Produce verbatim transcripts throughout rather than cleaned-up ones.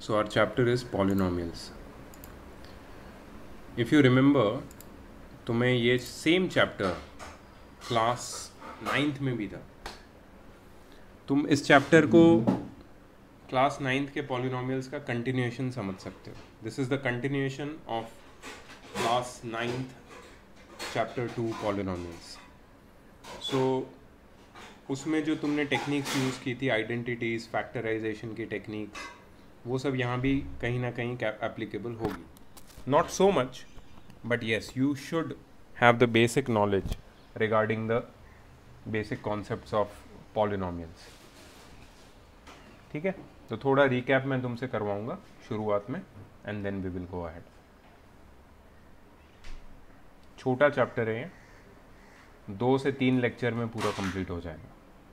So our chapter is polynomials. If you remember, तुम्हें ये same chapter class ninth में भी था. तुम इस चैप्टर को क्लास नाइन्थ के पॉलिनोमियल्स का कंटिन्यूएशन समझ सकते हो. This is the continuation of class ninth chapter two polynomials. So उसमें जो तुमने टेक्निक्स यूज़ की थी, आइडेंटिटीज़, फैक्टराइजेशन की टेक्निक्स, वो सब यहाँ भी कहीं ना कहीं एप्लीकेबल होगी. Not so much, but yes, you should have the basic knowledge regarding the basic concepts of polynomials. ठीक है, तो थोड़ा रिकैप मैं तुमसे करवाऊंगा शुरुआत में, and then we will go ahead. छोटा चैप्टर है ये, दो से तीन लेक्चर में पूरा कंप्लीट हो जाएगा.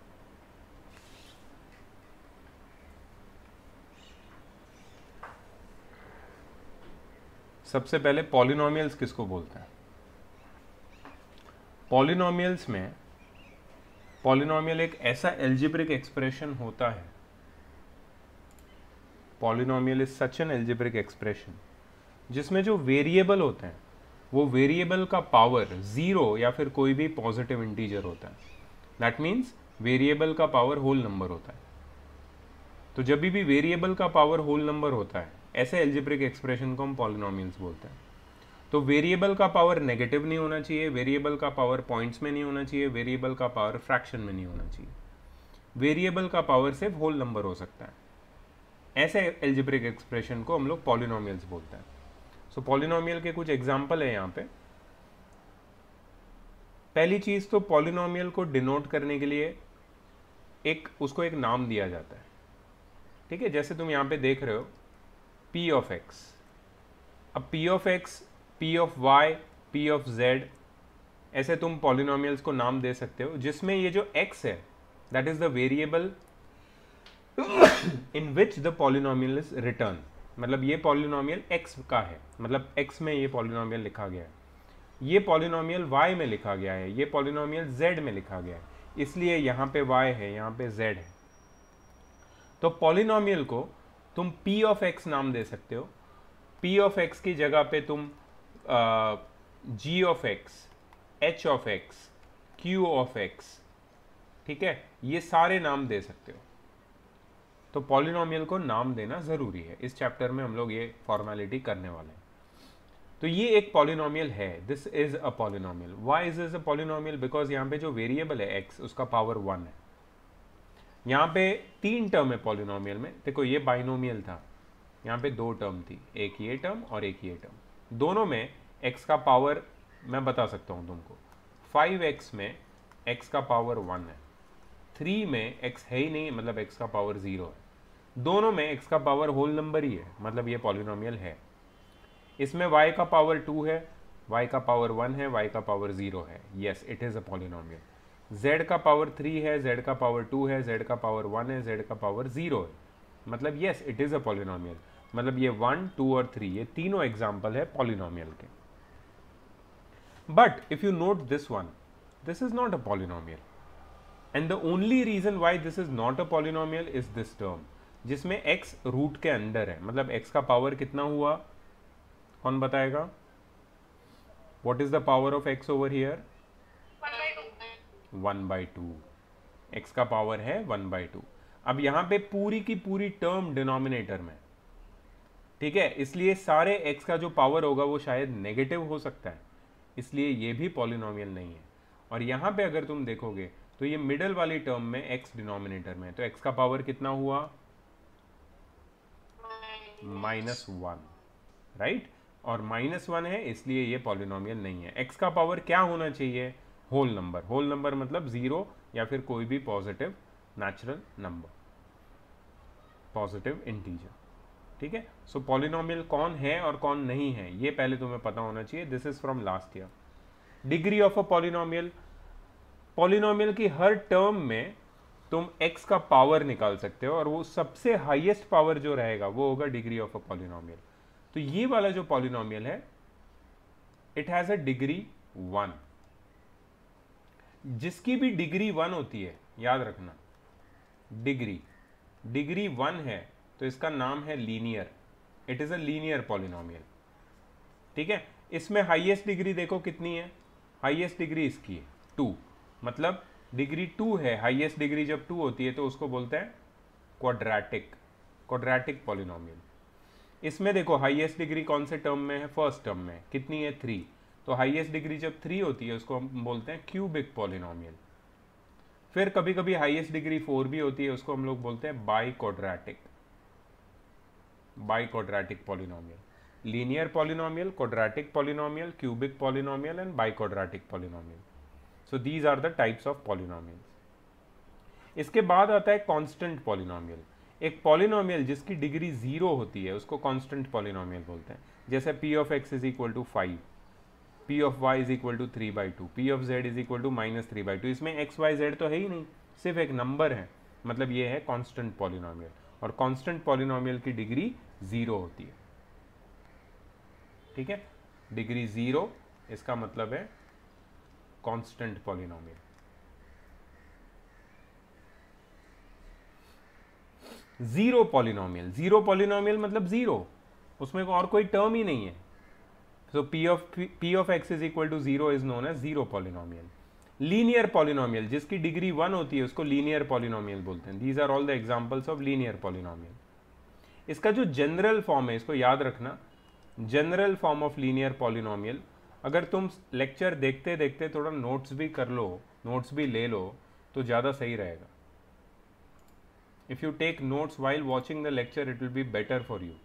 सबसे पहले पॉलिनोमियल्स किसको बोलते हैं? पॉलिनोमियल्स में पॉलिनोमियल एक ऐसा एल्जेब्रिक एक्सप्रेशन होता है. Polynomial is such an algebraic expression जिसमें जो वेरिएबल होते हैं वो वेरिएबल का पावर जीरो या फिर कोई भी पॉजिटिव इंटीजर होता है. दैट मीन्स वेरिएबल का पावर होल नंबर होता है. तो जब भी वेरिएबल का पावर होल नंबर होता है, ऐसे एल्जेब्रिक एक्सप्रेशन को हम पॉलिनोमियल्स बोलते हैं. तो वेरिएबल का पावर नेगेटिव नहीं होना चाहिए, वेरिएबल का पावर पॉइंट्स में नहीं होना चाहिए, वेरिएबल का पावर फ्रैक्शन में नहीं होना चाहिए. वेरिएबल का पावर सिर्फ होल नंबर हो सकता है. ऐसे एल्जेब्रिक एक्सप्रेशन को हम लोग पॉलिनोमियल्स बोलते हैं. सो पॉलिनोमियल के कुछ एग्जाम्पल है यहाँ पे. पहली चीज तो पॉलिनोमियल को डिनोट करने के लिए एक उसको एक नाम दिया जाता है. ठीक है, जैसे तुम यहाँ पे देख रहे हो p ऑफ x. अब p of x, p of y, p of z, ऐसे तुम पॉलिनोमियल्स को नाम दे सकते हो जिसमें ये जो x है that is the variable in which the polynomial is written. मतलब ये पॉलिनोमियल x का है, मतलब x में ये पॉलिनोमियल लिखा गया है. ये पॉलिनोमियल y में लिखा गया है, ये पॉलिनोमियल z में लिखा गया है, इसलिए यहाँ पे y है, यहाँ पे z है. तो पॉलिनोमियल को तुम p ऑफ x नाम दे सकते हो. p ऑफ x की जगह पे तुम g of x, h of x, q of x, ठीक है, ये सारे नाम दे सकते हो. तो पॉलिनोमियल को नाम देना जरूरी है. इस चैप्टर में हम लोग ये फॉर्मेलिटी करने वाले हैं. तो ये एक पॉलिनोमियल है. This is a polynomial. Why is is a polynomial? Because यहाँ पे जो वेरिएबल है x, उसका पावर वन है. यहाँ पे तीन टर्म है पॉलिनोमियल में. देखो ये बाइनोमियल था, यहाँ पे दो टर्म थी, एक ये टर्म और एक ये टर्म. दोनों में x का पावर मैं बता सकता हूँ तुमको. फाइव एक्स में x का पावर वन है, थ्री में x है ही नहीं, मतलब x का पावर जीरो है. दोनों में x का पावर होल नंबर ही है, मतलब ये पॉलिनोमियल है. इसमें y का पावर टू है, y का पावर वन है, y का पावर जीरो है. Yes, it is a polynomial. z का पावर थ्री है, z का पावर टू है, z का पावर वन है, z का पावर जीरो है. मतलब yes, it is a polynomial. मतलब ये वन, टू और थ्री, ये तीनों एग्जाम्पल है पॉलिनोमियल के. But if you note this one, this is not a polynomial. And the only reason why this is not a polynomial is this term, जिसमें x root के अंदर है. मतलब x का पावर कितना हुआ, कौन बताएगा? What is the power of x over here? One by two. X का पावर है वन बाई टू. अब यहां पे पूरी की पूरी टर्म डिनोमिनेटर में, ठीक है, इसलिए सारे x का जो पावर होगा वो शायद नेगेटिव हो सकता है, इसलिए ये भी पॉलिनोमियल नहीं है. और यहां पे अगर तुम देखोगे तो ये मिडल वाली टर्म में x डिनोमिनेटर में, तो x का पावर कितना हुआ? Minus one, right. और माइनस वन है, इसलिए ये पॉलिनोमियल नहीं है. x का पावर क्या होना चाहिए? Whole number. होल नंबर मतलब जीरो या फिर कोई भी positive natural number, positive integer. ठीक है. सो पॉलिनोमियल कौन है और कौन नहीं है, ये पहले तुम्हें पता होना चाहिए. This is from last year. Degree of a polynomial, polynomial की हर टर्म में तुम x का पावर निकाल सकते हो, और वो सबसे हाईएस्ट पावर जो रहेगा वो होगा डिग्री ऑफ अ पॉलिनोमियल. तो ये वाला जो पॉलिनोमियल है, it has a degree one. जिसकी भी डिग्री वन होती है, याद रखना, डिग्री डिग्री वन है, तो इसका नाम है linear, it is a linear polynomial. ठीक है, इसमें हाईएस्ट डिग्री देखो कितनी है, हाईएस्ट डिग्री इसकी है टू, मतलब डिग्री टू है। हाईएस्ट डिग्री जब टू होती है तो उसको बोलते हैं क्वाड्रेटिक, क्वाड्रेटिक पॉलिनोमियल। इसमें देखो हाईएस्ट डिग्री कौन से टर्म में है, फर्स्ट टर्म में कितनी है, थ्री, तो हाईएस्ट डिग्री जब थ्री होती है उसको हम बोलते हैं क्यूबिक पॉलिनोमियल। फिर कभी कभी हाईएस्ट डिग्री फोर भी होती है, उसको हम लोग बोलते हैं biquadratic, biquadratic polynomial. Linear polynomial, quadratic polynomial, cubic polynomial and biquadratic polynomial. So these are the types of polynomials. इसके बाद आता है कांस्टेंट पॉलिनोमियल। एक पॉलिनोमियल जिसकी डिग्री जीरो होती है उसको कांस्टेंट पॉलिनोमियल बोलते हैं। जैसे p of x is equal to five, p of y is equal to three by two, p of z is equal to minus three by to. इसमें x y z तो है ही नहीं, सिर्फ एक नंबर है, मतलब ये है कांस्टेंट पॉलिनोमियल। और कांस्टेंट पॉलिनोमियल की डिग्री जीरो होती है। ठीक है, डिग्री जीरो, इसका मतलब है constant polynomial. Zero polynomial, zero polynomial मतलब जीरो, उसमें और कोई टर्म ही नहीं है। So p of p of x is equal to zero is known as zero polynomial. Linear polynomial जिसकी डिग्री वन होती है उसको लीनियर पॉलिनोमियल बोलते हैं। These are all the examples of linear polynomial. इसका जो जनरल फॉर्म है, इसको याद रखना, general form of linear polynomial. अगर तुम लेक्चर देखते देखते थोड़ा नोट्स भी कर लो, नोट्स भी ले लो, तो ज़्यादा सही रहेगा। If you take notes while watching the lecture, it will be better for you.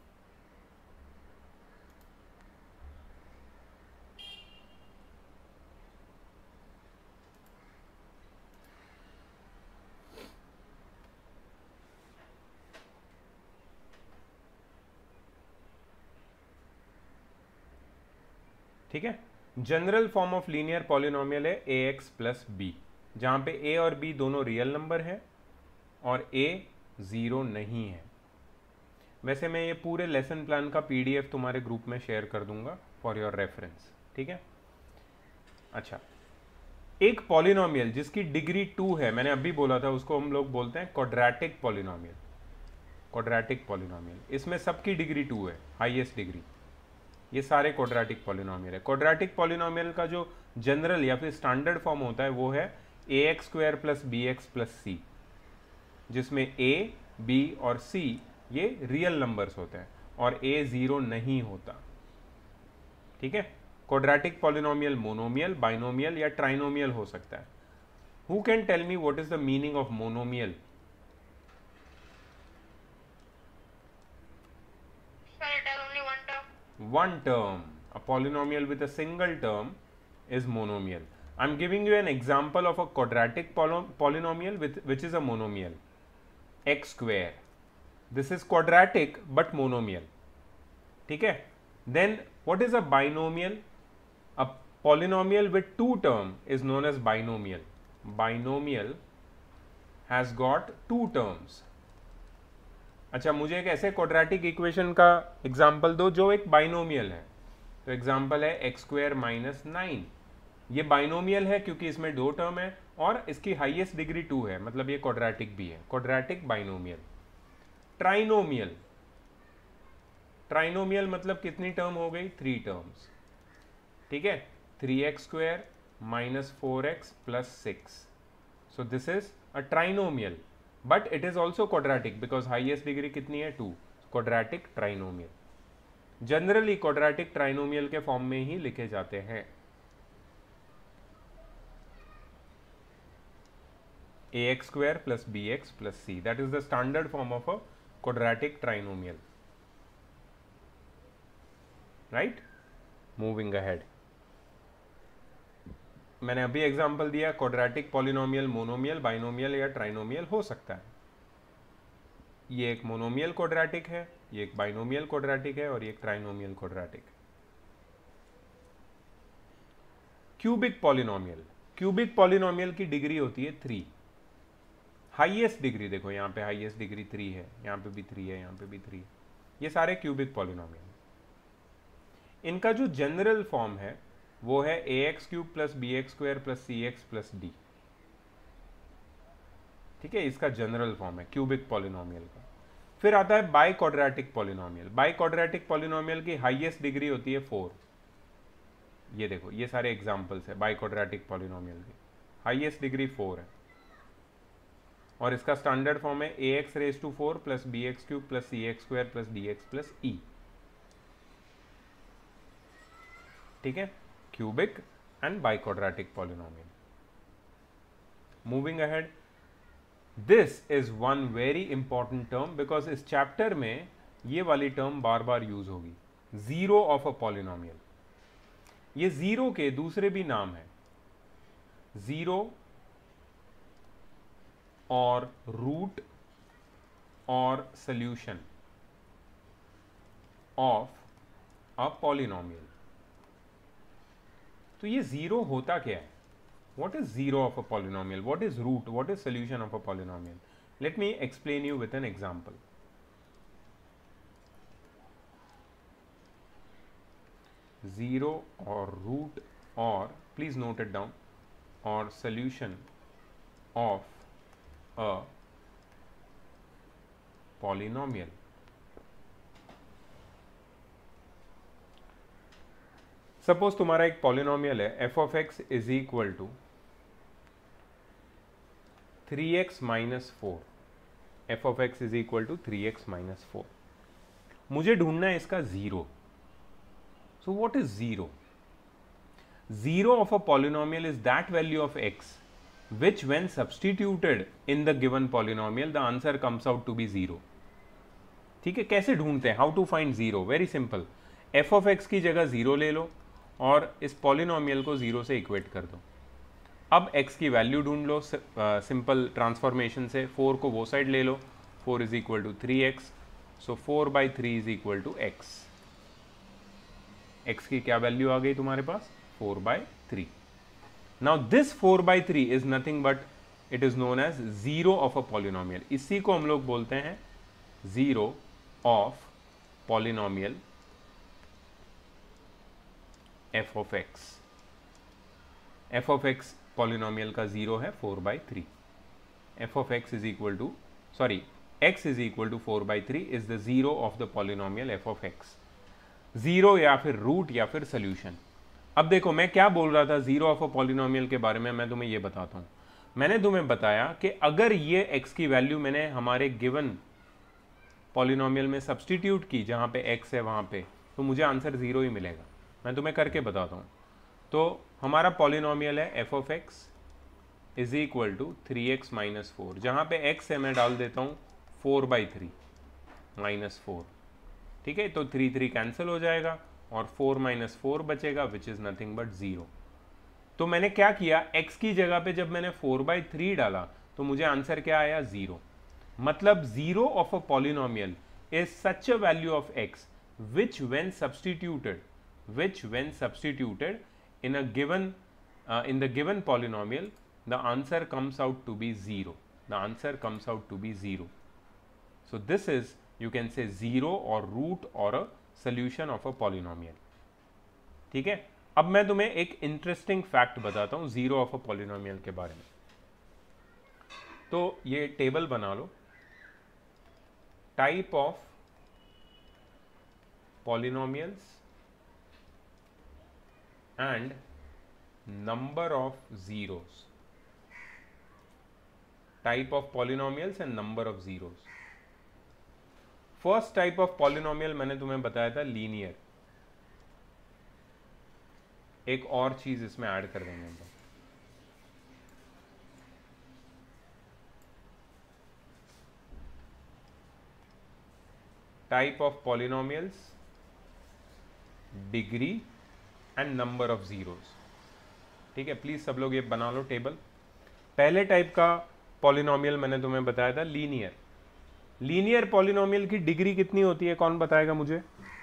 ठीक है, general form of linear polynomial है ए एक्स प्लस बी, जहां पे ए और बी दोनों रियल नंबर है और ए ज़ीरो नहीं है। वैसे मैं ये पूरे लेसन प्लान का पीडीएफ तुम्हारे ग्रुप में शेयर कर दूंगा फॉर योर रेफरेंस। ठीक है, अच्छा, एक पॉलिनोमियल जिसकी डिग्री टू है, मैंने अभी बोला था, उसको हम लोग बोलते हैं क्वाड्रेटिक पॉलिनोमियल, क्वाड्रेटिक पॉलिनोमियल। इसमें सबकी डिग्री टू है, हाईएस्ट डिग्री। ये सारे क्वाड्रेटिक पॉलिनोमियल है। क्वाड्रेटिक पॉलिनोमियल का जो जनरल या फिर स्टैंडर्ड फॉर्म होता है वो है a x square plus b x plus c, जिसमें ए, बी और सी ये रियल नंबर्स होते हैं और ए जीरो नहीं होता। ठीक है, क्वाड्रेटिक पॉलिनोमियल मोनोमियल, बाइनोमियल या ट्राइनोमियल हो सकता है। Who can tell me what is the meaning of monomial? One term, a polynomial with a single term is monomial. I am giving you an example of a quadratic polynomial with which is a monomial, x square. This is quadratic but monomial. ठीक है, then what is a binomial? A polynomial with two term is known as binomial. Binomial has got two terms. अच्छा, मुझे एक ऐसे quadratic equation का example दो जो एक बाइनोमियल है। तो एग्जाम्पल है एक्स स्क्वायर माइनस नाइन। ये बाइनोमियल है क्योंकि इसमें दो टर्म है और इसकी हाईएस्ट डिग्री टू है, मतलब ये क्वाड्रेटिक भी है, क्वाड्रेटिक बाइनोमियल। ट्राइनोमियल, ट्राइनोमियल मतलब कितनी टर्म हो गई, थ्री टर्म्स। ठीक है, three x square minus four x plus six. So this is a trinomial, but it is also quadratic because highest degree कितनी है, two. Quadratic trinomial generally quadratic trinomial के form में ही लिखे जाते हैं। A x square plus b x plus c, that is the standard form of a quadratic trinomial. Right, moving ahead, मैंने अभी एग्जांपल दिया, क्वाड्रेटिक पॉलिनोमियल मोनोमियल, बाइनोमियल या ट्राइनोमियल हो सकता है। ये एक मोनोमियल क्वाड्रेटिक है, ये एक बाइनोमियल क्वाड्रेटिक है और ये एक trinomial quadratic. Cubic polynomial, cubic polynomial की डिग्री होती है थ्री। हाईएस्ट डिग्री देखो, यहाँ पे हाईएस्ट डिग्री थ्री है, यहाँ पे भी थ्री है, यहाँ पे भी थ्री है। ये सारे क्यूबिक पॉलिनोमियल। इनका जो जनरल फॉर्म है वो है a x cube plus b x square plus c x plus d. ठीक है, इसका जनरल फॉर्म है क्यूबिक पॉलिनोमियल का। फिर आता है biquadratic polynomial. Biquadratic polynomial की हाईएस्ट डिग्री होती है फोर। ये देखो, ये सारे एग्जांपल्स है बाई क्वाड्रेटिक पॉलिनोमियल की, हाईएस्ट डिग्री फोर है। और इसका स्टैंडर्ड फॉर्म है a x raise to four plus b x cube plus c x square plus d x plus e. ठीक है, cubic and biquadratic polynomial. Moving ahead, this is one very important term because इस chapter में ये वाली term बार बार use होगी, zero of a polynomial. ये जीरो के दूसरे भी नाम है, जीरो और रूट और सॉल्यूशन ऑफ अ पॉलिनोमियल। तो ये जीरो होता क्या है? What is zero of a polynomial? What is root? What is solution of a polynomial? Let me explain you with an example. Zero or root or, please note it down, or solution of a polynomial. Suppose तुम्हारा एक polynomial है f of x is equal to three x minus four, f of x is equal to three x minus four. मुझे ढूंढना है इसका zero. So what is zero? Zero of a polynomial is that value of x which when substituted in the given polynomial the answer comes out to be zero. ठीक है, कैसे ढूंढते हैं? How to find zero? Very simple, f of x की जगह zero ले लो और इस पॉलिनोमियल को जीरो से इक्वेट कर दो। अब x की वैल्यू ढूंढ लो सिंपल ट्रांसफॉर्मेशन से, फोर को वो साइड ले लो, four is equal to three x, so four by three is equal to x. X की क्या वैल्यू आ गई तुम्हारे पास? Four by three. Now this four by three is nothing but it is known as zero of a polynomial. इसी को हम लोग बोलते हैं zero of polynomial f of x. F of x polynomial का जीरो है four by three. F of x is equal to sorry x is equal to four by three is the zero of the polynomial f of x. Zero या फिर root या फिर solution. अब देखो मैं क्या बोल रहा था जीरो ऑफ अ पॉलिनोमियल के बारे में, मैं तुम्हें ये बताता हूं। मैंने तुम्हें बताया कि अगर ये एक्स की वैल्यू मैंने हमारे गिवन पॉलिनोमियल में सब्सटीट्यूट की जहां पे एक्स है वहां पे, तो मुझे आंसर जीरो ही मिलेगा। मैं तुम्हें करके बताता हूं। तो हमारा पॉलिनोमियल है f of x is equal to three x minus four. जहाँ पे एक्स है मैं डाल देता हूँ four by three minus four. ठीक है, तो थ्री थ्री कैंसिल हो जाएगा और फोर माइनस फोर बचेगा which is nothing but zero. तो मैंने क्या किया, एक्स की जगह पे जब मैंने फोर बाई थ्री डाला तो मुझे आंसर क्या आया? ज़ीरो। मतलब zero of a polynomial is such a value of x which when substituted which when substituted in a given uh, in the given polynomial the answer comes out to be zero. The answer comes out to be zero. So this is, you can say, zero or root or a solution of a polynomial. ठीक है, अब मैं तुम्हें एक interesting fact बताता हूँ zero of a polynomial के बारे में। तो ये टेबल बना लो, type of polynomials and number of zeros. Type of polynomials and number of zeros. First type of polynomial मैंने तुम्हें बताया था लीनियर। एक और चीज इसमें ऐड कर देंगे हम। Type of polynomials, degree and number of zeros. ठीक है, प्लीज सब लोग ये बना लो टेबल। पहले टाइप का पॉलिनोमियल मैंने तुम्हें बताया था लीनियर। लीनियर पॉलिनोमियल की डिग्री कितनी होती है, कौन बताएगा मुझे?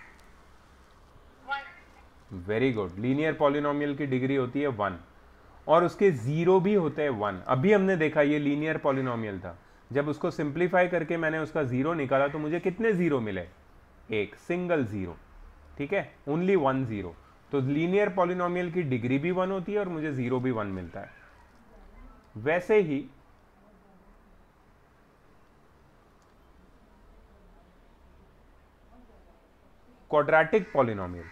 वेरी गुड, लीनियर पॉलिनोमियल की डिग्री होती है वन और उसके जीरो भी होते हैं वन। अभी हमने देखा ये लीनियर पॉलिनोमियल था, जब उसको सिंप्लीफाई करके मैंने उसका जीरो निकाला तो मुझे कितने जीरो मिले? एक सिंगल जीरो। ठीक है, ओनली वन जीरो। तो लीनियर पॉलिनोमियल की डिग्री भी वन होती है और मुझे जीरो भी वन मिलता है। वैसे ही क्वाड्रेटिक पॉलिनोमियल,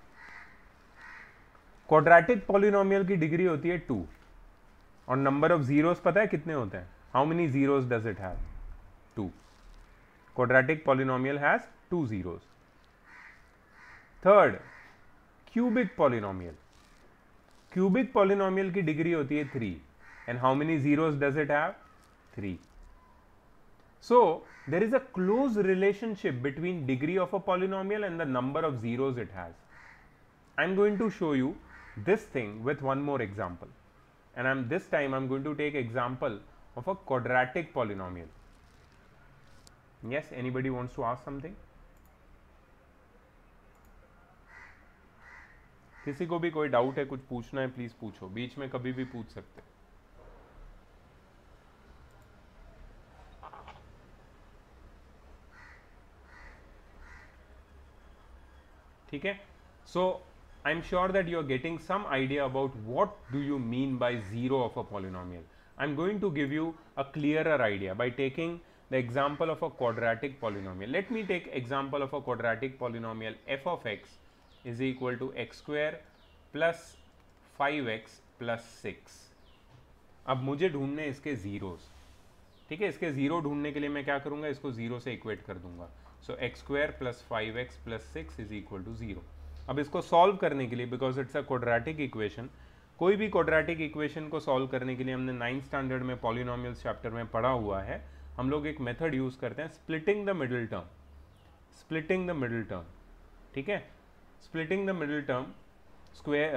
क्वाड्रेटिक पॉलिनोमियल की डिग्री होती है टू और नंबर ऑफ जीरोस पता है कितने होते हैं? How many zeros does it have? Two. Quadratic polynomial has two zeros. Third, cubic polynomial, cubic polynomial की डिग्री होती है three and how many zeros does it have? Three. So there is a close relationship between degree of a polynomial and the number of zeros it has. I'm going to show you this thing with one more example, and I'm this time I'm going to take example of a quadratic polynomial. Yes, anybody wants to ask something? किसी को भी कोई doubt है, कुछ पूछना है, please पूछो, बीच में कभी भी पूछ सकते. ठीक है. So I am sure that you are getting some idea about what do you mean by zero of a polynomial. I am going to give you a clearer idea by taking the example of a quadratic polynomial. Let me take example of a quadratic polynomial. F of x is equal to x square plus five x plus six. अब मुझे ढूंढने इसके zeros. ठीक है, इसके zero ढूंढने के लिए मैं क्या करूंगा, इसको जीरो से इक्वेट कर दूंगा. So x square plus five x plus six is equal to zero. अब इसको सॉल्व करने के लिए, because it's a quadratic equation, कोई भी क्वाड्रेटिक इक्वेशन को सॉल्व करने के लिए हमने नाइन्थ स्टैंडर्ड में पॉलिनोमियल्स चैप्टर में पढ़ा हुआ है, हम लोग एक मेथड यूज करते हैं, splitting the middle term. Splitting the middle term. ठीक है, splitting the middle term, square,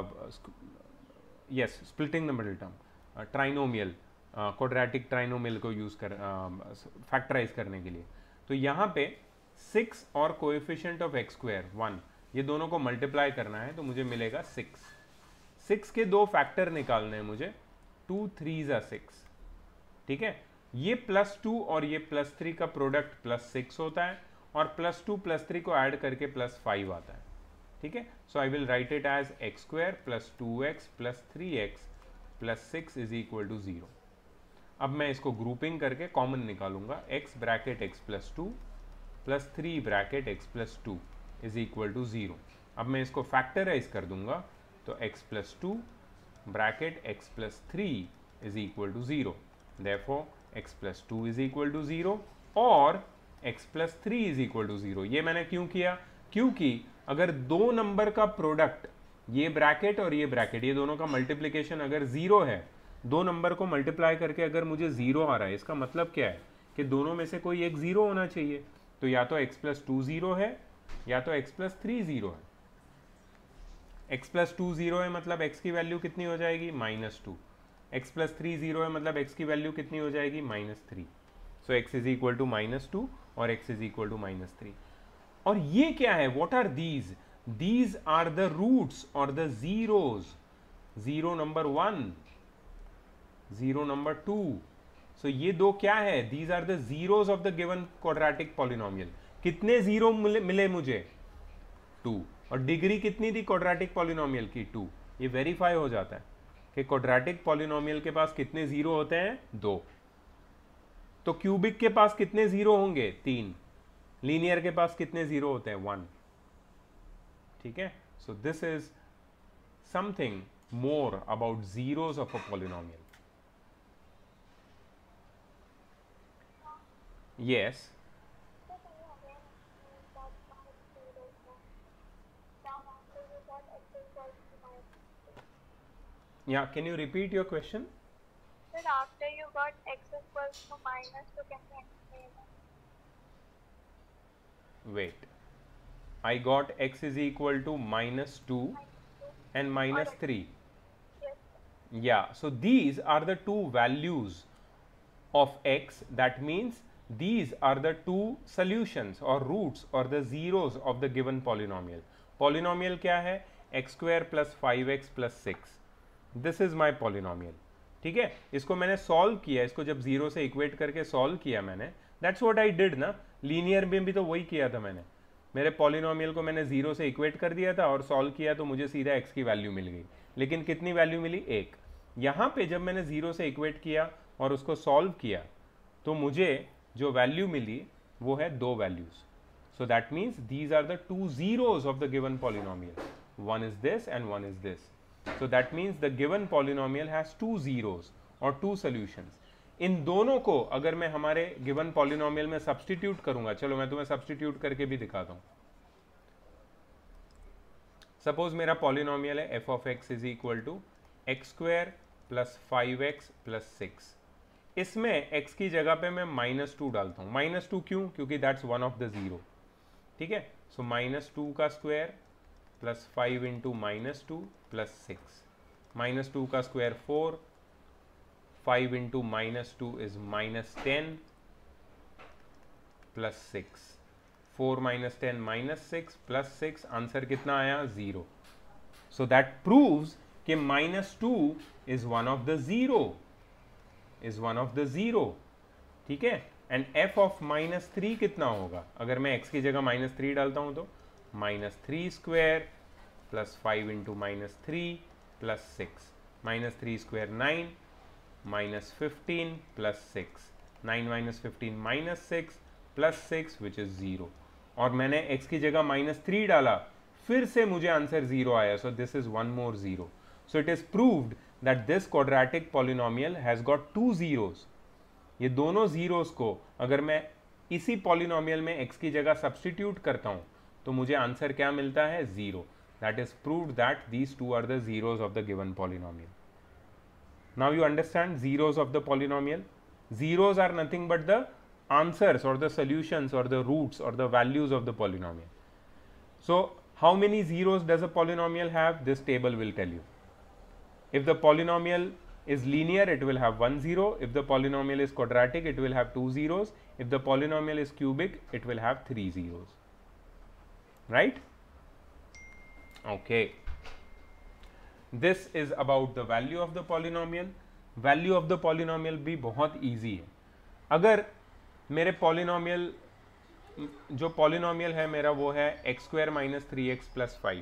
yes, splitting the middle term, trinomial, quadratic trinomial को यूज कर फैक्टराइज uh, करने के लिए. तो यहाँ पे सिक्स और coefficient of x square one, ये दोनों को मल्टीप्लाई करना है, तो मुझे मिलेगा सिक्स. सिक्स के दो फैक्टर निकालने हैं मुझे, टू थ्री जा सिक्स. ठीक है, ये प्लस टू और ये प्लस थ्री का प्रोडक्ट प्लस सिक्स होता है, और प्लस टू प्लस थ्री को ऐड करके प्लस फाइव आता है. ठीक है, so I will write it as x square plus two x plus three x plus six is equal to zero. अब मैं इसको ग्रुपिंग करके कॉमन निकालूंगा, x bracket x plus two plus three bracket x plus two is equal to zero. अब मैं इसको factorise कर दूंगा, तो x plus two bracket x plus three is equal to zero. Therefore x plus two is equal to zero और x plus three is equal to zero. ये मैंने क्यों किया? क्योंकि अगर दो नंबर का प्रोडक्ट, ये ब्रैकेट और ये ब्रैकेट, ये दोनों का मल्टीप्लीकेशन अगर जीरो है, दो नंबर को मल्टीप्लाई करके अगर मुझे जीरो आ रहा है, इसका मतलब क्या है कि दोनों में से कोई एक जीरो होना चाहिए. तो या तो x प्लस टू जीरो है या तो x प्लस थ्री जीरो है. x प्लस टू जीरो है मतलब x की वैल्यू कितनी हो जाएगी? Minus two. x plus three zero है मतलब x की वैल्यू कितनी हो जाएगी? Minus three. So x is equal to minus two और x is equal to minus three. और ये क्या है? What are these? These are the roots और the zeros. Zero number one, zero number to. सो ये दो क्या है? These are the zeros of the given quadratic polynomial. कितने जीरो मिले, मिले मुझे? टू. और डिग्री कितनी थी क्वाड्रेटिक पॉलिनोमियल की? टू. ये वेरीफाई हो जाता है कि क्वाड्रेटिक पॉलिनोमियल के पास कितने जीरो होते हैं? दो. तो क्यूबिक के पास कितने जीरो होंगे? तीन. लीनियर के पास कितने जीरो होते हैं? वन. ठीक है, so this is something more about zeros of a polynomial. Yes. Yeah, can you repeat your question? Sir, after you got x equals to minus, so can you explain? Wait. I got x is equal to minus two and minus three. Yes. Yeah, so these are the two values of x. That means these are the two solutions or roots or the zeros of the given polynomial. Polynomial क्या है? x square plus five x plus six. This is my polynomial. ठीक है, इसको मैंने solve किया, इसको जब zero से इक्वेट करके सॉल्व किया मैंने, that's what I did ना. लीनियर में भी तो वही किया था मैंने. मेरे पॉलिनोमियल को मैंने जीरो से इक्वेट कर दिया था और सॉल्व किया, तो मुझे सीधा x की वैल्यू मिल गई. लेकिन कितनी वैल्यू मिली? एक. यहाँ पे जब मैंने जीरो से इक्वेट किया और उसको सॉल्व किया, तो मुझे जो वैल्यू मिली वो है दो values. So that means these are the two zeros of the given polynomial. One is this and one is this. So that means the given polynomial has two zeros or two solutions. इन दोनों को अगर मैं हमारे given polynomial में substitute करूंगा, चलो मैं तुम्हें substitute करके भी दिखाता हूं. Suppose मेरा polynomial है f of x is equal to x square plus five x plus six. इसमें x की जगह पे मैं माइनस टू डालता हूँ. माइनस टू क्यों? क्योंकि that's one of the zero. ठीक है. सो माइनस टू का square plus five into minus two plus six. Minus two का square four, five into minus two is minus ten plus six. Four minus ten minus six plus six. Answer कितना आया? Zero. So that proves कि minus two is one of the zero. Is one of the zero. ठीक है. And f of minus three कितना होगा? अगर मैं x की जगह माइनस थ्री डालता हूं तो minus three square plus five into minus three plus six. Minus three square nine, minus fifteen plus six. Nine minus fifteen minus six plus six which is zero. और मैंने x की जगह minus three डाला, फिर से मुझे answer zero आया. So this is one more zero. So it is proved that this quadratic polynomial has got two zeros. ये दोनों zeros को अगर मैं इसी polynomial में x की जगह substitute करता हूँ तो मुझे आंसर क्या मिलता है? Zero. That is proved that these two are the zeros of the given polynomial. Now you understand zeros of the polynomial. Zeros are nothing but the answers or the solutions or the roots or the values of the polynomial. So how many zeros does a polynomial have? This table will tell you. If the polynomial is linear, it will have one zero. If the polynomial is quadratic, it will have two zeros. If the polynomial is cubic, it will have three zeros. Right? Okay. This is about the value of the polynomial. Value of the polynomial भी बहुत easy है. अगर मेरे polynomial जो polynomial है मेरा वो है x square minus three x plus five.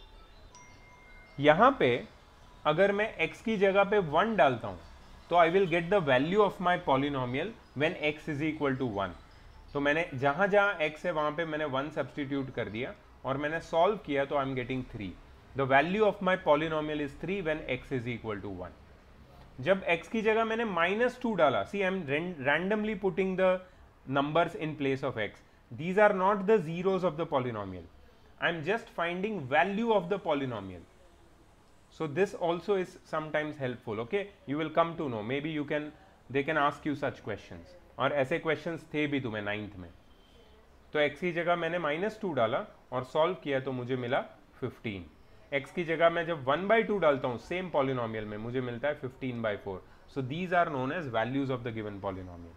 यहाँ पे अगर मैं x की जगह पे वन डालता हूं तो I will get the value of my polynomial when x is equal to one. तो मैंने जहां जहां x है वहां पे मैंने वन सब्सटीट्यूट कर दिया और मैंने सॉल्व किया तो I am getting three. The value of my polynomial is three when x is equal to one. जब x की जगह मैंने माइनस टू डाला, see I am randomly putting the numbers in place of x. These are not the zeros of the polynomial. I am just finding value of the polynomial. So this also is sometimes helpful. Okay, you will come to know. Maybe you can, they can ask you such questions. और ऐसे questions थे भी तुम्हें ninth में. तो x की जगह मैंने माइनस टू डाला और सॉल्व किया तो मुझे मिला फिफ्टीन. x की जगह मैं जब वन बाई टू डालता हूँ सेम पॉलिनोमियल में मुझे मिलता है fifteen by four. So these are known as values of the given polynomial.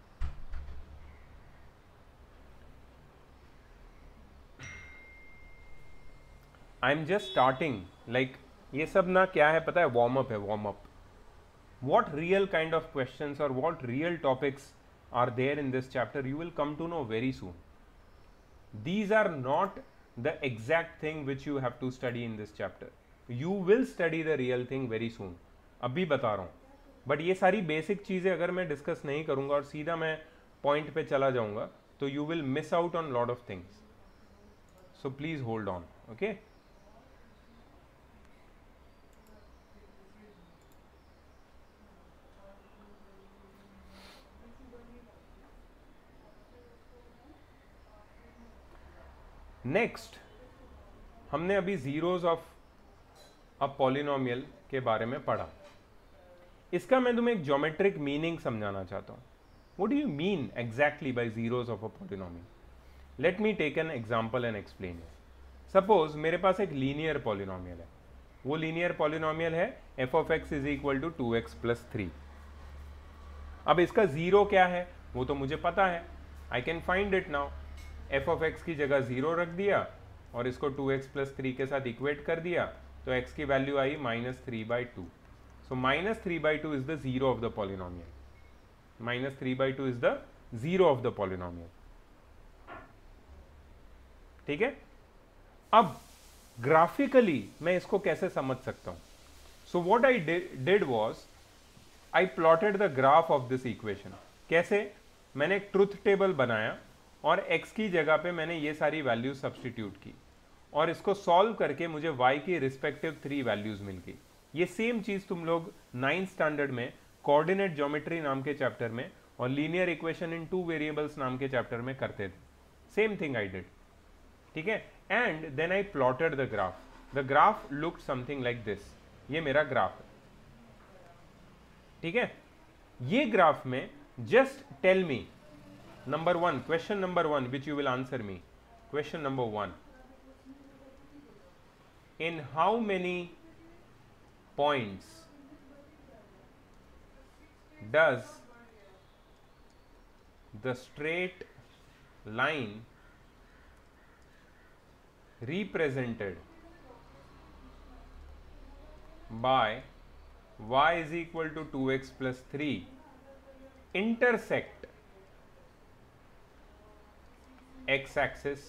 I am just starting like ये सब ना क्या है पता है? वार्म अप है. Warm up. What real kind of questions और what real topics are there in this chapter you will come to know very soon. These are not the exact thing which you have to study in this chapter. You will study the real thing very soon. अभी बता रहा हूँ. But ये सारी basic चीज़ें अगर मैं discuss नहीं करूँगा और सीधा मैं पॉइंट पे चला जाऊँगा तो you will miss out on lot of things. So please hold on. Okay. Next हमने अभी जीरोज ऑफ अ पॉलिनोमियल के बारे में पढ़ा. इसका मैं तुम्हें एक ज्योमेट्रिक मीनिंग समझाना चाहता हूं. What do you mean exactly by zeros of a polynomial? Let me take an example and explain it. Suppose मेरे पास एक लीनियर पॉलिनोमियल है. वो लीनियर पॉलिनोमियल है f of x is equal to two x plus three. अब इसका zero क्या है वो तो मुझे पता है. I can find it now. F of x की जगह जीरो रख दिया और इसको टू एक्स प्लस थ्री के साथ इक्वेट कर दिया तो x की वैल्यू आई minus three by two. So minus three by two is the zero of the polynomial. Minus three by two is the zero of the polynomial. ठीक है. अब ग्राफिकली मैं इसको कैसे समझ सकता हूं? So what I did was I plotted the graph of this equation. कैसे? मैंने एक ट्रुथ टेबल बनाया और x की जगह पे मैंने ये सारी वैल्यूज सब्सटीट्यूट की और इसको सॉल्व करके मुझे y की रिस्पेक्टिव थ्री वैल्यूज मिल गई। ये सेम चीज तुम लोग नाइन्थ स्टैंडर्ड में कोऑर्डिनेट ज्योमेट्री नाम के चैप्टर में और linear equation in two variables नाम के चैप्टर में करते थे। सेम थिंग आई डिड, ठीक है। And then I plotted the graph. The graph looked something like this. ये मेरा ग्राफ है, ठीक है। ये ग्राफ में just tell me number one, question number one which you will answer me, question number one, in how many points does the straight line represented by y is equal to two x plus three intersect x axis?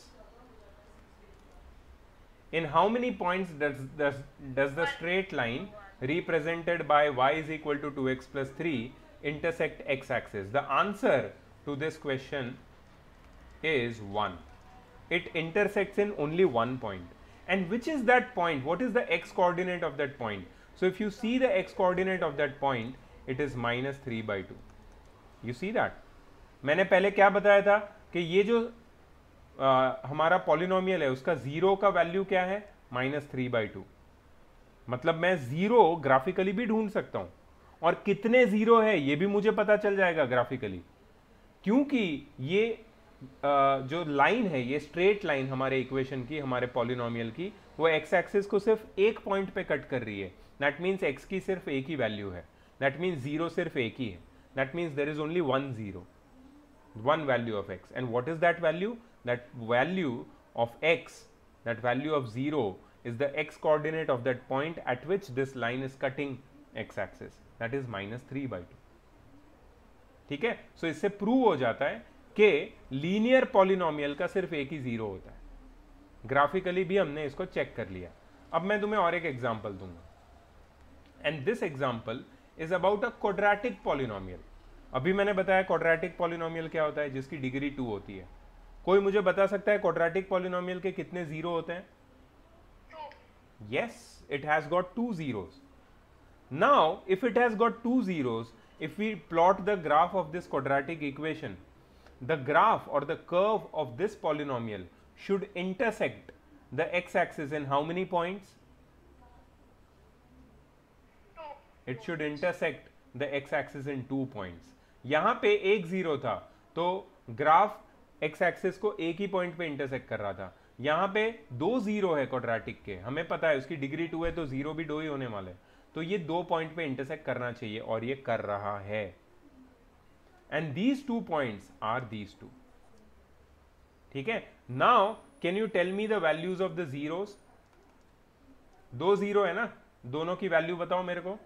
In how many points does, does, does the straight line represented by y is equal to two x plus three intersect x axis? The answer to this question is one. It intersects in only one point. And which is that point? What is the x coordinate of that point? So if you see the x coordinate of that point, it is minus three by two. You see that? मैंने पहले क्या बताया था कि ये जो Uh, हमारा polynomial है उसका जीरो का वैल्यू क्या है, माइनस थ्री बाई टू। मतलब मैं जीरो ग्राफिकली भी ढूंढ सकता हूं और कितने जीरो है ये भी मुझे पता चल जाएगा ग्राफिकली, क्योंकि ये uh, जो लाइन है, ये स्ट्रेट लाइन हमारे इक्वेशन की, हमारे पॉलिनोमियल की, वो एक्स एक्सिस को सिर्फ एक पॉइंट पे कट कर रही है। दैट मीन्स एक्स की सिर्फ एक ही वैल्यू है, दैट मीन्स जीरो सिर्फ एक ही है, that means there is only one zero, one value of x. And what is that value? That value of x, that value of zero is the x coordinate of that point at which this line is cutting x axis, that is minus three by two. ठीक है। सो so इससे prove हो जाता है कि linear polynomial का सिर्फ एक ही जीरो होता है। ग्राफिकली भी हमने इसको चेक कर लिया। अब मैं तुम्हें और एक एग्जांपल दूंगा, and this example is about a quadratic polynomial. अभी मैंने बताया क्वाड्रेटिक पॉलिनोमियल क्या होता है, जिसकी डिग्री टू होती है। कोई मुझे बता सकता है क्वाड्रेटिक पॉलिनोमियल के कितने जीरो होते हैं? Yes, it has got two zeros. Now if it has got two zeros, if we plot the graph of this quadratic equation, the graph और the curve of this polynomial should intersect the x axis in how many points? It should intersect the x axis in two points. यहां पे एक zero था तो graph x axis को एक ही point पे intersect कर रहा था। यहां पे दो जीरो है क्वाड्रेटिक के, हमें पता है उसकी डिग्री टू है तो जीरो भी दो ही होने वाले, तो ये दो पॉइंट पे इंटरसेक्ट करना चाहिए और ये कर रहा है। And these two points are these two, ठीक है। Now can you tell me the values of the zeros? दो जीरो है ना, दोनों की वैल्यू बताओ मेरे को।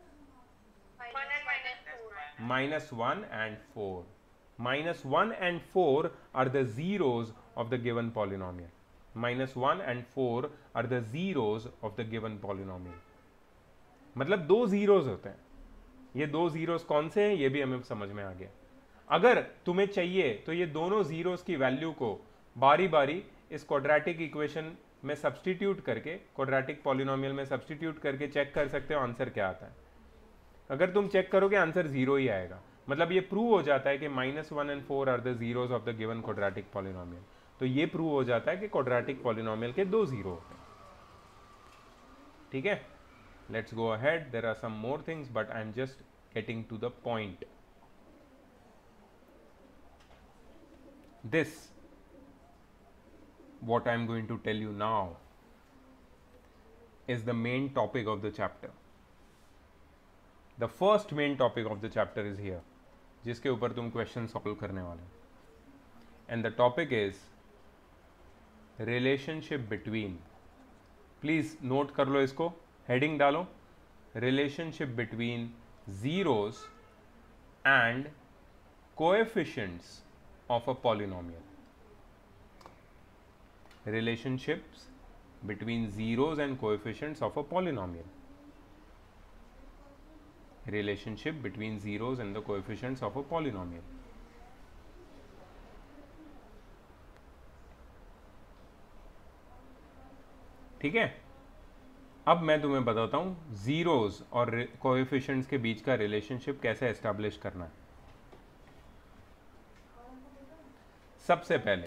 minus one and four. Minus one and four are the zeros of the given polynomial. Minus one and four are the zeros of the given polynomial. मतलब दो zeros होते हैं। ये दो zeros कौन से हैं ये भी हमें समझ में आ गया। अगर तुम्हें चाहिए तो ये दोनों zeros की वैल्यू को बारी बारी इस क्वाड्रेटिक इक्वेशन में सब्सटीट्यूट करके, क्वाड्रेटिक पॉलिनोमियल में सब्सटीट्यूट करके चेक कर सकते हो आंसर क्या आता है। अगर तुम चेक करोगे आंसर जीरो ही आएगा। मतलब ये प्रूव हो जाता है कि minus one and four are the zeros of the given quadratic polynomial. तो ये प्रूव हो जाता है कि क्वाड्रेटिक पॉलिनोमियल के दो जीरो होते हैं, ठीक है। Let's go ahead, there are some more things but I am just getting to the point. This what I am going to tell you now is the main topic of the chapter. The first main topic of the chapter is here, जिसके ऊपर तुम question solve करने वाले हो। And the topic is relationship between, please note कर लो इसको, heading डालो, relationship between zeros and coefficients of a polynomial. relationships between zeros and coefficients of a polynomial. Relationship between zeros and the coefficients of a polynomial. ठीक है, अब मैं तुम्हें बताता हूँ जीरोस और कोएफिशिएंट्स के बीच का रिलेशनशिप कैसे एस्टैब्लिश करना है। सबसे पहले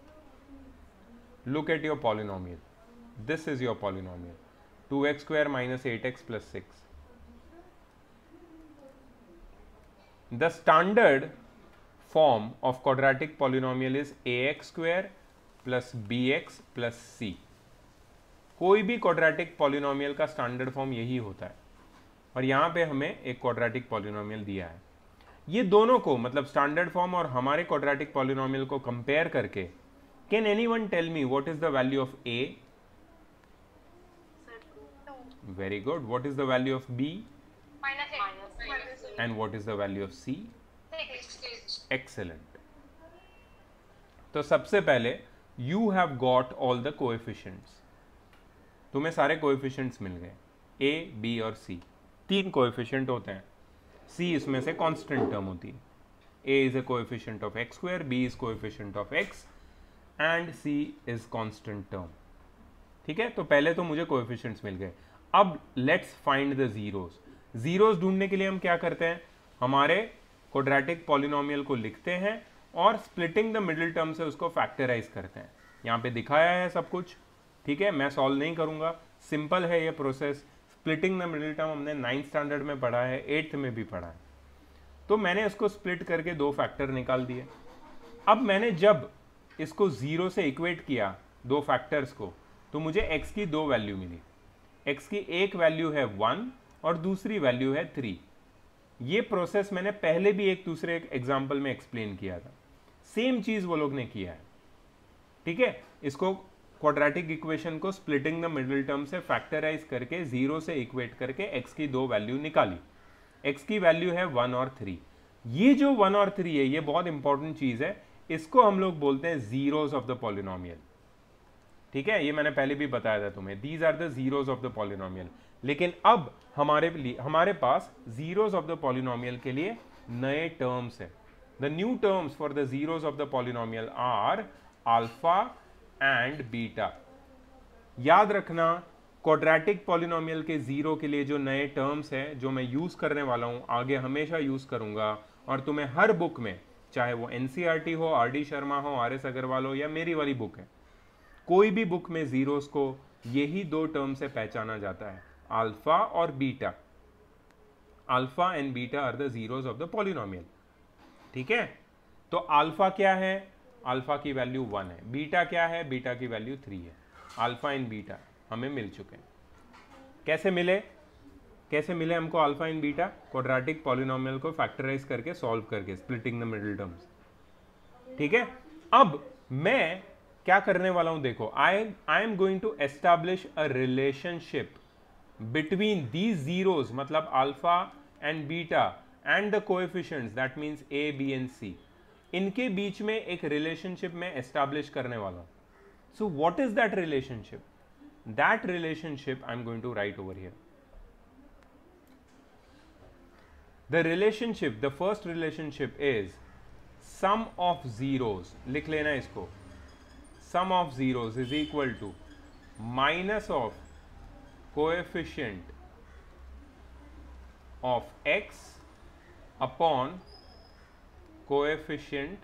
look at your polynomial, this is your polynomial two x square minus eight x plus six. The standard form of quadratic polynomial is a x square plus b x plus c. कोई भी quadratic polynomial का standard form यही होता है, और यहां पे हमें एक क्वाड्रेटिक पॉलिनोमियल दिया है। ये दोनों को, मतलब स्टैंडर्ड फॉर्म और हमारे क्वाड्रेटिक पॉलिनोमियल को कंपेयर करके, can anyone tell me what is the value of a? Very good. What is the value of b? And what is the value of c? Excellent. तो सबसे पहले you have got all the coefficients, तुम्हें सारे coefficients मिल गए, A B और सी। तीन coefficient होते हैं, सी इसमें से कांस्टेंट टर्म होती है। A is a coefficient of x square, b is coefficient of x and c is constant term. ठीक है, तो पहले तो मुझे कोएफिशिएंट्स मिल गए। अब let's find the zeros. Zeros ढूंढने के लिए हम क्या करते हैं, हमारे क्वाड्रेटिक पॉलिनोमियल को लिखते हैं और स्प्लिटिंग द मिडिल टर्म से उसको फैक्टराइज करते हैं। यहाँ पे दिखाया है सब कुछ, ठीक है, मैं सॉल्व नहीं करूंगा, सिंपल है ये process. Splitting the middle term हमने नाइन्थ स्टैंडर्ड में पढ़ा है, एट्थ में भी पढ़ा है। तो मैंने इसको स्प्लिट करके दो फैक्टर निकाल दिए। अब मैंने जब इसको जीरो से इक्वेट किया दो फैक्टर्स को, तो मुझे x की दो वैल्यू मिली। x की एक वैल्यू है वन और दूसरी वैल्यू है थ्री। ये प्रोसेस मैंने पहले भी एक दूसरे एग्जाम्पल में एक्सप्लेन किया था, सेम चीज वो लोग ने किया है। ठीक है, इसको क्वाड्रेटिक इक्वेशन को स्प्लिटिंग द मिडिल टर्म से फैक्टराइज करके जीरो से इक्वेट करके x की दो वैल्यू निकाली। x की वैल्यू है वन और थ्री। ये जो वन और थ्री है, ये बहुत इंपॉर्टेंट चीज है, इसको हम लोग बोलते हैं जीरोस ऑफ द पॉलिनोमियल। ठीक है, ये मैंने पहले भी बताया था तुम्हें, these are the zeros of the polynomial. लेकिन अब हमारे लिए हमारे पास जीरोस ऑफ द पॉलिनोमियल के लिए नए टर्म्स है। The new terms for the zeros of the polynomial are alpha and beta. याद रखना, क्वाड्रेटिक पॉलिनोमियल के जीरो के लिए जो नए टर्म्स हैं, जो मैं यूज करने वाला हूं, आगे हमेशा यूज करूंगा, और तुम्हें हर बुक में, चाहे वो एनसीईआरटी हो, आर डी शर्मा हो, आर एस अग्रवाल हो, या मेरी वाली बुक है, कोई भी बुक में जीरोस को यही दो टर्म से पहचाना जाता है, अल्फा और beta. Alpha and beta are the zeros of the polynomial. ठीक है, तो अल्फा क्या है? अल्फा की वैल्यू वन है। बीटा क्या है? बीटा की वैल्यू थ्री है। अल्फा एंड बीटा हमें मिल चुके हैं। कैसे मिले? कैसे मिले हमको alpha and beta? Quadratic polynomial को फैक्टराइज करके, सॉल्व करके, स्प्लिटिंग द मिडिल टर्म्स। ठीक है, अब मैं क्या करने वाला हूं, देखो, I I am going to establish a relationship between these zeros, मतलब alpha and beta and the coefficients, that means a b and c. इनके बीच में एक रिलेशनशिप में एस्टैब्लिश करने वाला हूं। So what is that relationship? That relationship I am going to write over here. The relationship, the first relationship is sum of zeros. लिख लेना इसको, sum of zeros is equal to minus of coefficient of x upon coefficient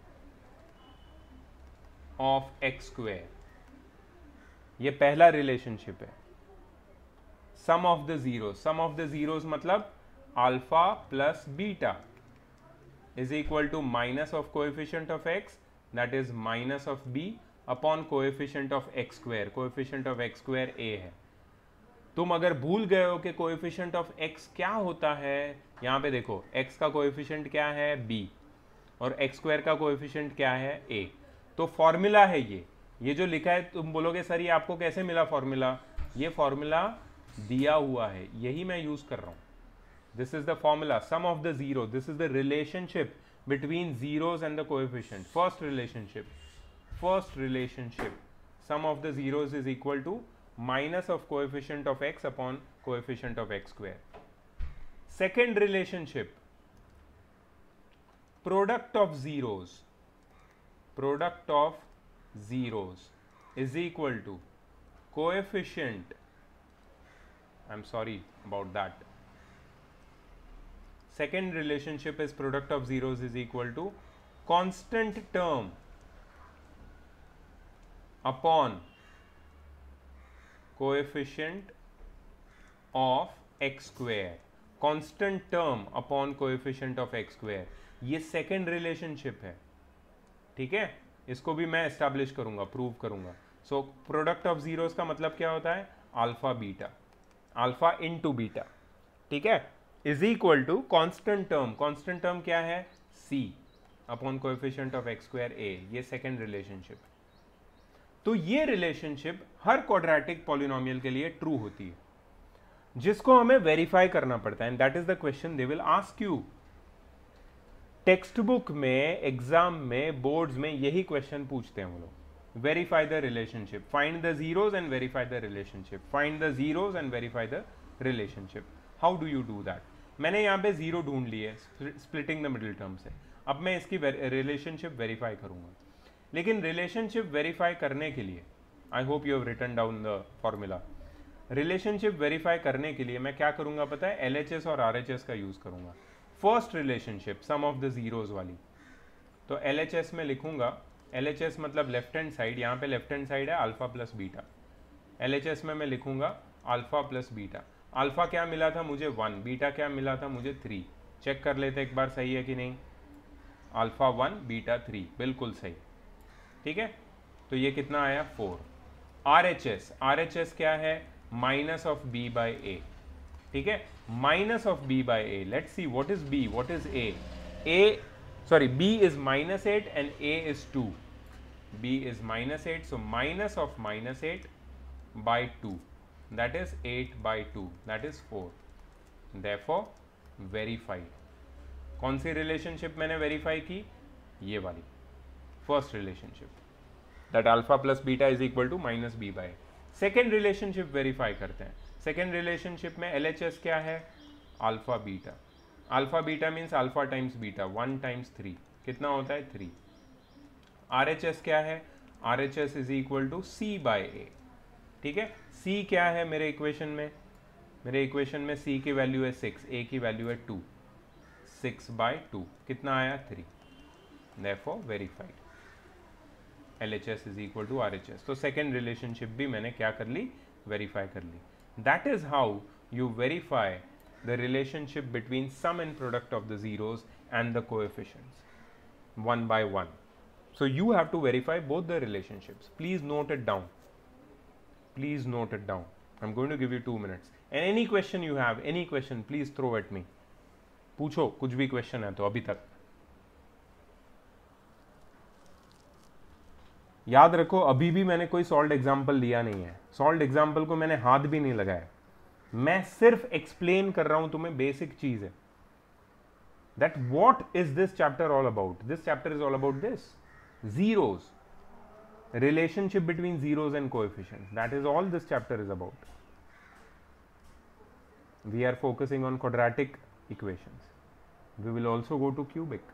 of x square. ये पहला relationship है, sum of the zero. Sum of the zeros मतलब alpha plus beta is equal to minus of coefficient of x, that is minus of b, upon coefficient of x square. Coefficient of x square a है। तुम अगर भूल गए हो कि coefficient of x क्या होता है, यहां पे देखो, x का कोएफिशिएंट क्या है? b, और एक्स स्क्वायर का कोएफिशिएंट क्या है? a। तो फॉर्मूला है ये ये जो लिखा है, तुम बोलोगे सर ये आपको कैसे मिला फॉर्मूला? ये फॉर्मूला दिया हुआ है, यही मैं यूज कर रहा हूं। This is the formula, sum of the zero. This is the relationship between zeros and the coefficient. First relationship, first relationship, sum of the zeros is equal to minus of coefficient of x upon coefficient of x square. Second relationship, product of zeros, product of zeros is equal to coefficient, I'm sorry about that. Second relationship is product of zeros is equal to constant term upon coefficient of x square. constant term upon coefficient of x square, ये second relationship है, ठीक है, इसको भी मैं establish करूंगा, prove करूंगा. So product of zeros का मतलब क्या होता है? Alpha beta, alpha into beta, ठीक है, is equal to constant term. Constant term क्या है? c upon coefficient of x square a. ये सेकेंड रिलेशनशिप. तो ये रिलेशनशिप हर क्वाड्रेटिक पॉलिनोमियल के लिए ट्रू होती है, जिसको हमें वेरीफाई करना पड़ता है. And that is the question they will ask you. Text book में, एग्जाम में, बोर्ड्स में यही क्वेश्चन पूछते हैं वो लोग. verify the relationship, find the zeros and verify the relationship, find the zeros and verify the relationship. how do you do that? मैंने यहाँ पे जीरो ढूंढ लिए स्प्लिटिंग द मिडिल टर्म से. अब मैं इसकी रिलेशनशिप वेरीफाई करूंगा. लेकिन रिलेशनशिप वेरीफाई करने के लिए, I hope you have written down the formula. Relationship verify करने के लिए मैं क्या करूंगा पता है? एल एच एस और आर एच एस का यूज करूंगा. First relationship sum of the zeros वाली, तो एल एच एस में लिखूंगा. एल एच एस मतलब लेफ्ट हैंड साइड, यहाँ पे लेफ्ट हैंड साइड है alpha plus beta. L H S में मैं लिखूंगा अल्फा प्लस बीटा. अल्फा क्या मिला था मुझे? वन. बीटा क्या मिला था मुझे? थ्री. चेक कर लेते एक बार सही है कि नहीं. अल्फा वन, बीटा थ्री, बिल्कुल सही, ठीक है. तो ये कितना आया? Four. R H S, R H S क्या है? माइनस ऑफ बी बाई ए, ठीक है, minus of b by a. Let's see what is b, what is a. A sorry, b is minus eight and a is two. b is minus eight, so minus of minus eight by two, that is eight by two, that is four. therefore verified. कौन सी relationship मैंने verify की? ये वाली first relationship, that alpha plus beta is equal to minus b by. Second relationship verify करते हैं. Second relationship में L H S क्या है? Alpha beta. Alpha beta means alpha times beta, one times three, कितना होता है? Three. R H S क्या H? S H S is equal to C by ए, ठीक है. सी क्या है मेरे इक्वेशन में? मेरे इक्वेशन में सी की वैल्यू है सिक्स, ए की वैल्यू है टू. सिक्स बाई टू कितना आया? Three. Therefore verified. L H S is equal to R H S. तो सेकेंड रिलेशनशिप भी मैंने क्या कर ली? वेरीफाई कर ली. That is how you verify the relationship between sum and product of the zeros and the coefficients one by one. So you have to verify both the relationships. Please note it down. Please note it down. I'm going to give you two minutes. And any question you have, any question, please throw at me. पूछो कुछ भी question है तो अभी तक. याद रखो अभी भी मैंने कोई सॉल्व्ड एग्जाम्पल दिया नहीं है. सॉल्व्ड एग्जाम्पल को मैंने हाथ भी नहीं लगाया. मैं सिर्फ एक्सप्लेन कर रहा हूं तुम्हें बेसिक चीज है. That what is this chapter all about? This chapter is all about this zeros, relationship between zeros and coefficients. That is all this chapter is about. We are focusing on quadratic equations. We will also go to cubic.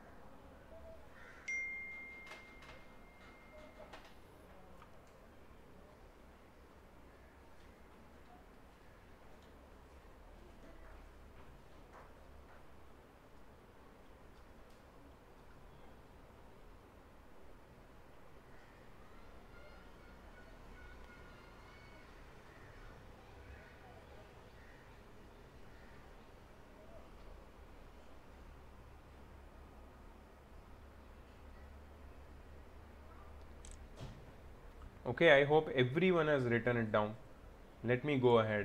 Okay, I hope everyone has written it down. Let me go ahead.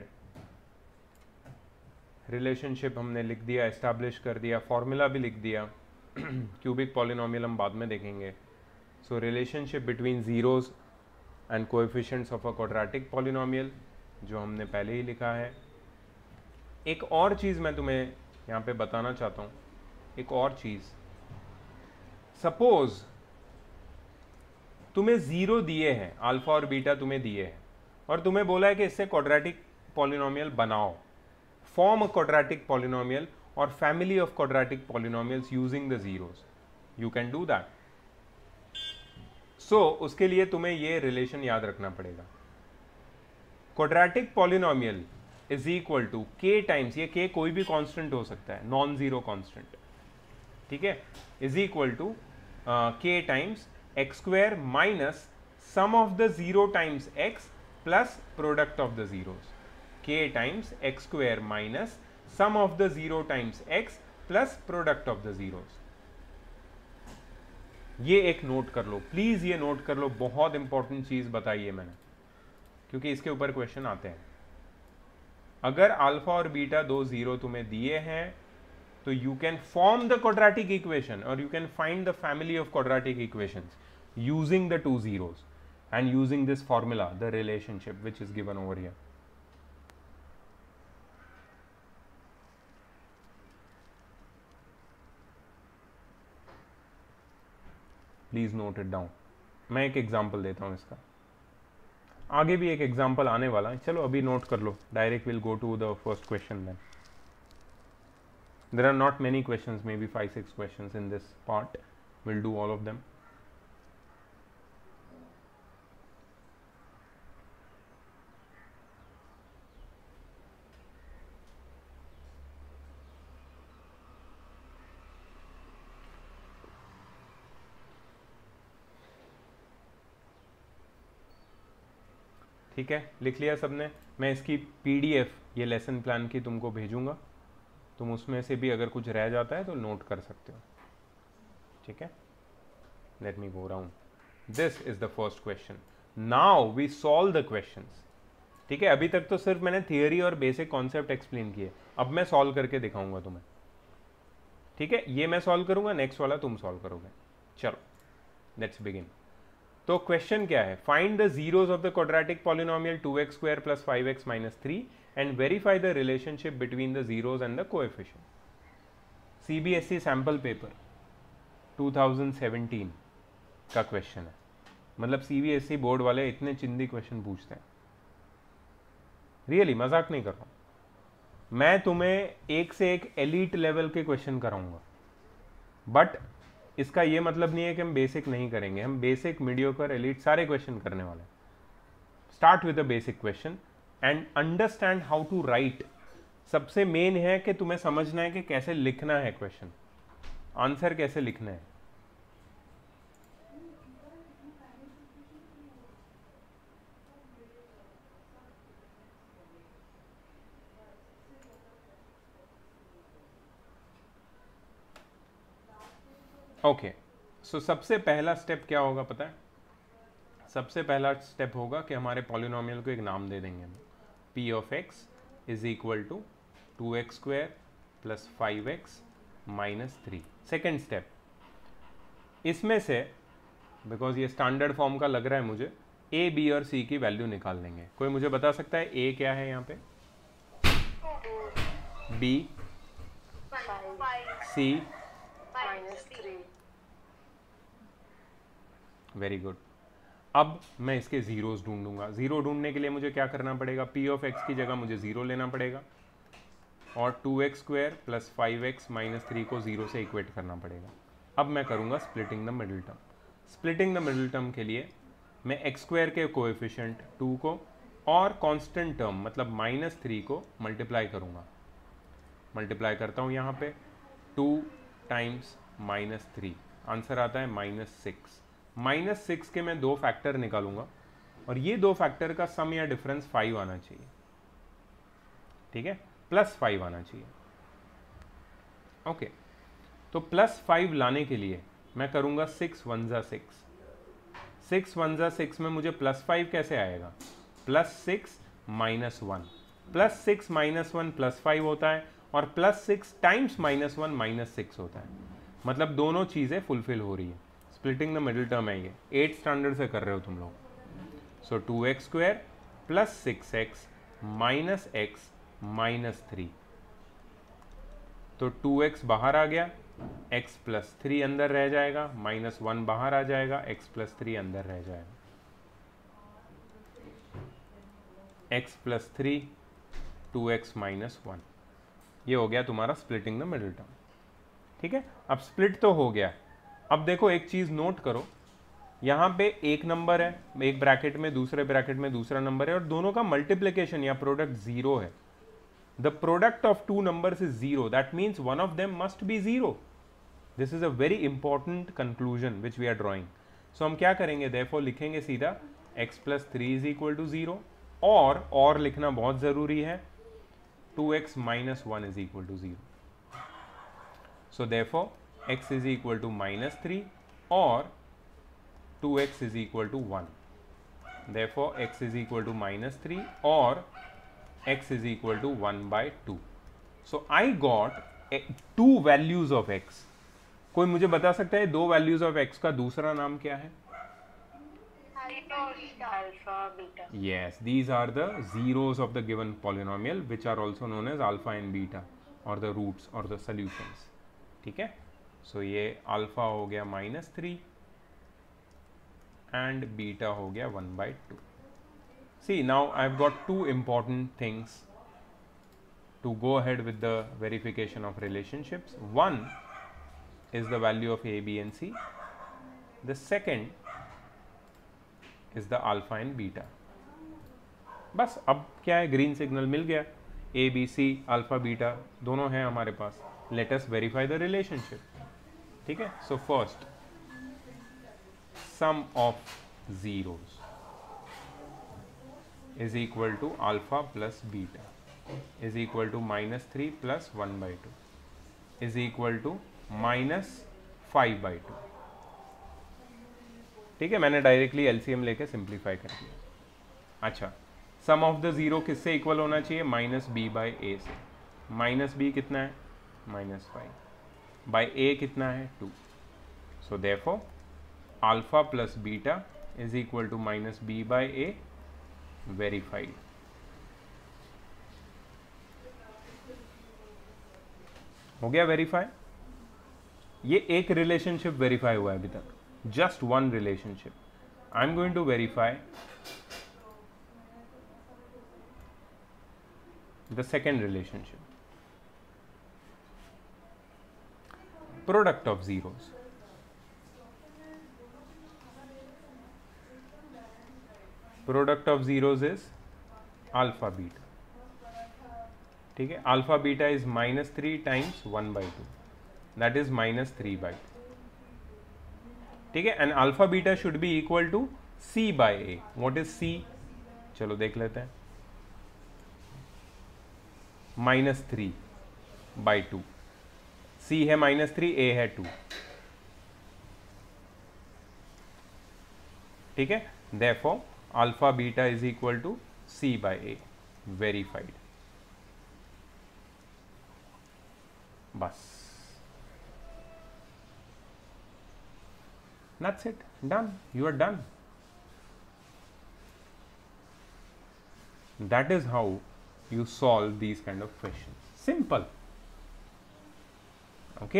Relationship हमने लिख दिया, establish कर दिया, formula भी लिख दिया. Cubic polynomial हम बाद में देखेंगे. So relationship between zeros and coefficients of a quadratic polynomial जो हमने पहले ही लिखा है. एक और चीज़ मैं तुम्हें यहाँ पे बताना चाहता हूँ. एक और चीज़, सपोज तुम्हें जीरो दिए हैं, अल्फा और बीटा तुम्हें दिए हैं, और तुम्हें बोला है कि इससे क्वाड्रेटिक पॉलिनोमियल बनाओ. फॉर्म अ क्वाड्रेटिक पॉलिनोमियल और family of quadratic polynomials using the zeros. You can do that. So उसके लिए तुम्हें ये रिलेशन याद रखना पड़ेगा. Quadratic polynomial is equal to k times, ये के कोई भी कांस्टेंट हो सकता है, नॉन जीरो कांस्टेंट, ठीक है, is equal to k times x square minus sum of the zero times x plus product of the zeros, k times x square minus sum of the zero times x plus product of the zeros. ये एक note कर लो please, ये note कर लो, बहुत important चीज बताई है मैंने, क्योंकि इसके ऊपर क्वेश्चन आते हैं। अगर अल्फा और बीटा दो जीरो तुम्हें दिए हैं तो you can form the quadratic equation और you can find the family of quadratic equations using the two zeros and using this formula, the relationship which is given over here. Please note it down. मैं एक example देता हूँ इसका, आगे भी एक example आने वाला है, चलो अभी नोट कर लो, direct will go to the first question then. There are not many questions, maybe five six questions in this part. We'll do all of them. ठीक है, लिख लिया सबने? मैं इसकी पीडीएफ ये लेसन प्लान की तुमको भेजूंगा, तुम उसमें से भी अगर कुछ रह जाता है तो नोट कर सकते हो, ठीक है? Let me go round. This is the first question. Now we solve the questions. ठीक है, अभी तक तो सिर्फ मैंने थियोरी और बेसिक कॉन्सेप्ट एक्सप्लेन किए, अब मैं सॉल्व करके दिखाऊंगा तुम्हें. ठीक है, ये मैं सॉल्व करूंगा, नेक्स्ट वाला तुम सॉल्व करोगे. चलो लेट्स बिगिन. तो क्वेश्चन क्या है? Find the zeros of the quadratic polynomial two x square plus five x minus three and verify the relationship between the zeros and the coefficient. CBSE sample paper two thousand seventeen का question है. मतलब CBSE board वाले इतने चिंदी question पूछते हैं, really मजाक नहीं कर रहा हूं. मैं तुम्हें एक से एक एलीट लेवल के क्वेश्चन कराऊंगा, बट इसका ये मतलब नहीं है कि हम बेसिक नहीं करेंगे. हम बेसिक, मीडियोकर, एलीट सारे क्वेश्चन करने वाले हैं. Start with a basic question and understand how to write. सबसे मेन है कि तुम्हें समझना है कि कैसे लिखना है क्वेश्चन, आंसर कैसे लिखना है. ओके, सो सबसे पहला स्टेप क्या होगा पता है? सबसे पहला स्टेप होगा कि हमारे पॉलिनोमियल को एक नाम दे देंगे हम. P of x is equal to two x square plus five x minus three. Second step, इसमें से बिकॉज ये स्टैंडर्ड फॉर्म का लग रहा है मुझे, ए बी और सी की वैल्यू निकाल लेंगे. कोई मुझे बता सकता है ए क्या है यहाँ पे? B, c, very good. अब मैं इसके जीरोस ढूंढूंगा. जीरो ढूंढने के लिए मुझे क्या करना पड़ेगा? पी ऑफ एक्स की जगह मुझे जीरो लेना पड़ेगा और two x square plus five x minus three को जीरो से इक्वेट करना पड़ेगा. अब मैं करूंगा splitting the middle term. Splitting the middle term के लिए मैं एक्स स्क्वायर के कोएफिशिएंट टू को और कांस्टेंट टर्म मतलब माइनस थ्री को मल्टीप्लाई करूंगा. मल्टीप्लाई करता हूं यहाँ पे, two times minus three, answer आता है माइनस सिक्स. माइनस सिक्स के मैं दो फैक्टर निकालूंगा और ये दो फैक्टर का सम या डिफरेंस फाइव आना चाहिए. ठीक है, प्लस फाइव आना चाहिए. ओके, तो प्लस फाइव लाने के लिए मैं करूंगा सिक्स वन जा सिक्स. सिक्स वन जा सिक्स में मुझे प्लस फाइव कैसे आएगा? Plus six minus one. Plus six minus one plus five होता है और plus six times minus one minus six होता है. मतलब दोनों चीजें फुलफिल हो रही है. स्प्लिटिंग द मिडिल टर्म है ये, एट स्टैंडर्ड से कर रहे हो तुम लोग. So two x square plus six x minus x minus three. तो टू एक्स बाहर आ गया, x प्लस थ्री अंदर रह जाएगा, माइनस वन बाहर आ जाएगा, x प्लस थ्री अंदर रह जाएगा. x plus three, two x minus one. ये हो गया तुम्हारा स्प्लिटिंग द मिडिल टर्म. ठीक है, अब स्प्लिट तो हो गया. अब देखो एक चीज नोट करो, यहाँ पे एक नंबर है, एक ब्रैकेट में, दूसरे ब्रैकेट में दूसरा नंबर है, और दोनों का मल्टीप्लिकेशन या प्रोडक्ट जीरो है. The product of two numbers is zero, that means one of them must be zero. This is a very important conclusion which we are drawing. So हम क्या करेंगे, देयरफॉर लिखेंगे सीधा x plus three is equal to zero, और और लिखना बहुत जरूरी है, two x minus one is equal to zero. So therefore x is equal to minus three or two x is equal to one. Therefore x is equal to minus three or x is equal to one by two. So I got a, two values of x. कोई मुझे बता सकता है दो values of x का दूसरा नाम क्या है? alpha beta. Yes, these are the zeros of the given polynomial which are also known as alpha and beta or the roots or the solutions. ठीक है. सो so, ये अल्फा हो गया माइनस थ्री एंड बीटा हो गया one by two. See now I have got two important things to go ahead with the verification of relationships. One is the value of a b and c, the second is the alpha and beta. बस अब क्या है, green signal मिल गया, a b c alpha beta दोनों हैं हमारे पास. Let us verify the relationship. ठीक है. So first, sum of zeros is equal to alpha plus beta is equal to minus three plus one by two is equal to minus five by two. ठीक है, मैंने directly LCM लेके simplify कर दिया. अच्छा, sum of the zero किससे equal होना चाहिए, माइनस बी बाई ए से. माइनस बी कितना है, माइनस फाइव, बाई ए कितना है, two. So therefore alpha plus beta is equal to minus b by a, verified. हो गया वेरीफाई. ये एक रिलेशनशिप वेरीफाई हुआ है अभी तक, just one relationship. I am going to verify the second relationship. Product of zeros. Product of zeros is alpha beta. ठीक है, alpha beta is minus three times one by two, that is minus three by two. ठीक है, and alpha beta should be equal to c by a. What is c? चलो देख लेते हैं. minus three by two. C है minus three, a है two. ठीक है, therefore alpha beta is equal to c by a, verified. बस, that's it, done, you are done. That is how you solve these kind of questions. Simple. Okay.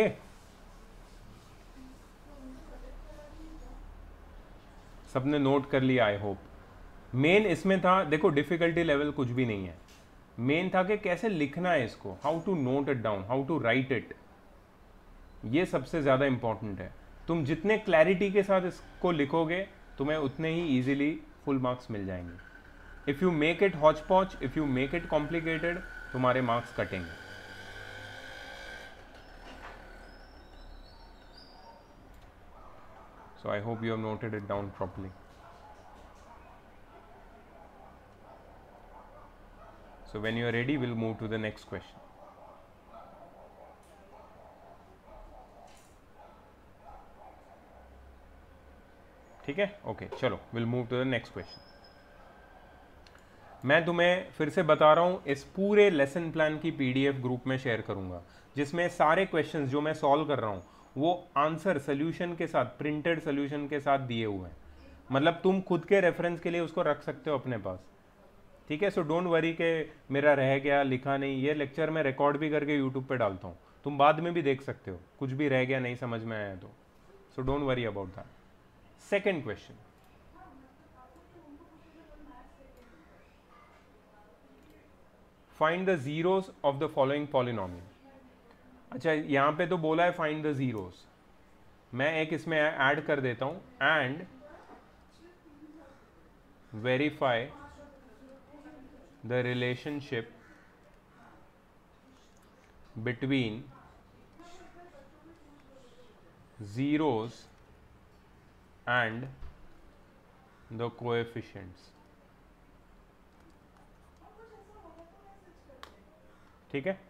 सबने note कर लिया I hope. Main इसमें था, देखो difficulty level कुछ भी नहीं है, मेन था कि कैसे लिखना है इसको, how to note it down, how to write it. ये सबसे ज़्यादा इंपॉर्टेंट है. तुम जितने क्लैरिटी के साथ इसको लिखोगे तुम्हें उतने ही इजीली फुल मार्क्स मिल जाएंगे. If you make it hotch potch, if you make it complicated, तुम्हारे मार्क्स कटेंगे. So I hope you have noted it down properly. So when you are ready, we'll move to the next question. ठीक है, okay, चलो we'll move to the next question. मैं तुम्हें फिर से बता रहा हूँ, इस पूरे लेसन प्लान की पीडीएफ ग्रुप में शेयर करूँगा, जिसमें सारे क्वेश्चंस जो मैं सॉल्व कर रहा हूँ वो आंसर सोल्यूशन के साथ, प्रिंटेड सोल्यूशन के साथ दिए हुए हैं. मतलब तुम खुद के रेफरेंस के लिए उसको रख सकते हो अपने पास. ठीक है, सो डोंट वरी के मेरा रह गया, लिखा नहीं. ये लेक्चर मैं रिकॉर्ड भी करके यूट्यूब पे डालता हूँ, तुम बाद में भी देख सकते हो, कुछ भी रह गया नहीं समझ में आया तो. So don't worry about that. Second question, find the zeros of the following polynomial. अच्छा, यहाँ पे तो बोला है फाइंड द जीरोस, मैं एक इसमें ऐड कर देता हूँ, and verify the relationship between zeros and the coefficients. ठीक है,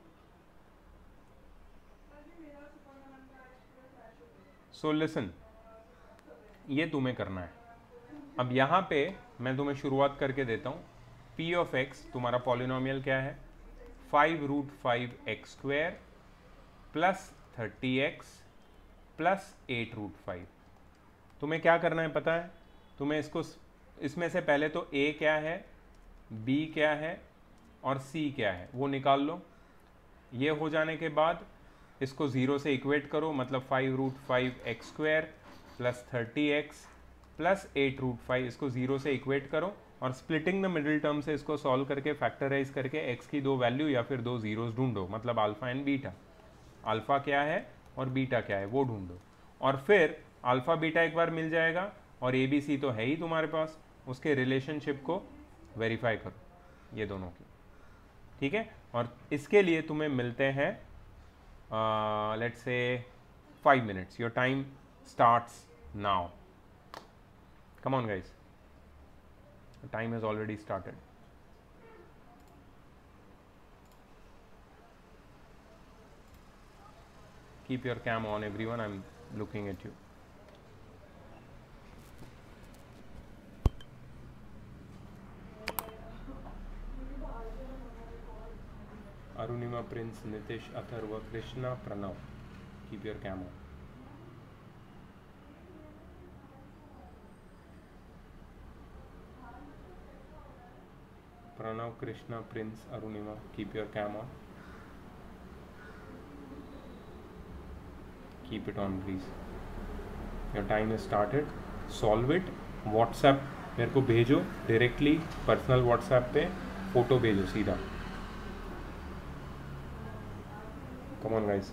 सो लिसन, ये तुम्हें करना है. अब यहाँ पे मैं तुम्हें शुरुआत करके देता हूँ. p ऑफ x तुम्हारा पॉलिनोमियल क्या है? Five root five x square plus thirty x plus eight root five. तुम्हें क्या करना है पता है? तुम्हें इसको, इसमें से पहले तो a क्या है, b क्या है और c क्या है वो निकाल लो. ये हो जाने के बाद इसको ज़ीरो से इक्वेट करो, मतलब five root five x square plus thirty x plus eight root five, इसको ज़ीरो से इक्वेट करो और स्प्लिटिंग द मिडिल टर्म से इसको सॉल्व करके फैक्टराइज करके x की दो वैल्यू या फिर दो जीरोस ढूंढो, मतलब अल्फ़ा एंड बीटा. अल्फ़ा क्या है और बीटा क्या है वो ढूंढो, और फिर अल्फ़ा बीटा एक बार मिल जाएगा और ए बी सी तो है ही तुम्हारे पास, उसके रिलेशनशिप को वेरीफाई करो ये दोनों की. ठीक है, और इसके लिए तुम्हें मिलते हैं let's say five minutes. Your time starts now. Come on guys, time has already started. Keep your cam on everyone, I'm looking at you. Arunima, Prince, Nitish, Atharva, Krishna, Pranav. Keep your cam on. Pranav, Krishna, Prince, Arunima, keep your cam on. Keep it on please. Your time is started. Solve it. WhatsApp मेरे को भेजो directly, personal WhatsApp पे photo भेजो सीधा. Come on guys.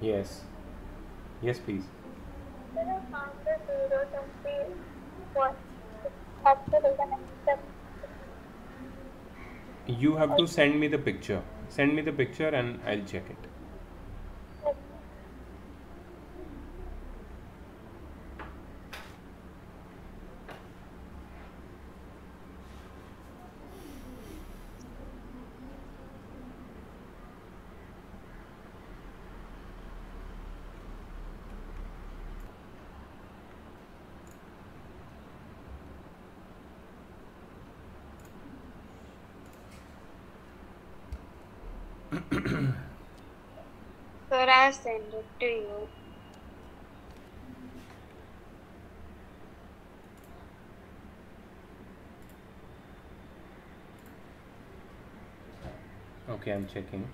Yes. Yes, please. Sir, I found the zero twenty what? Have to take the next step. You have to send me the picture. Send me the picture and I'll check it. Sir, I send it to you. Okay, I'm checking.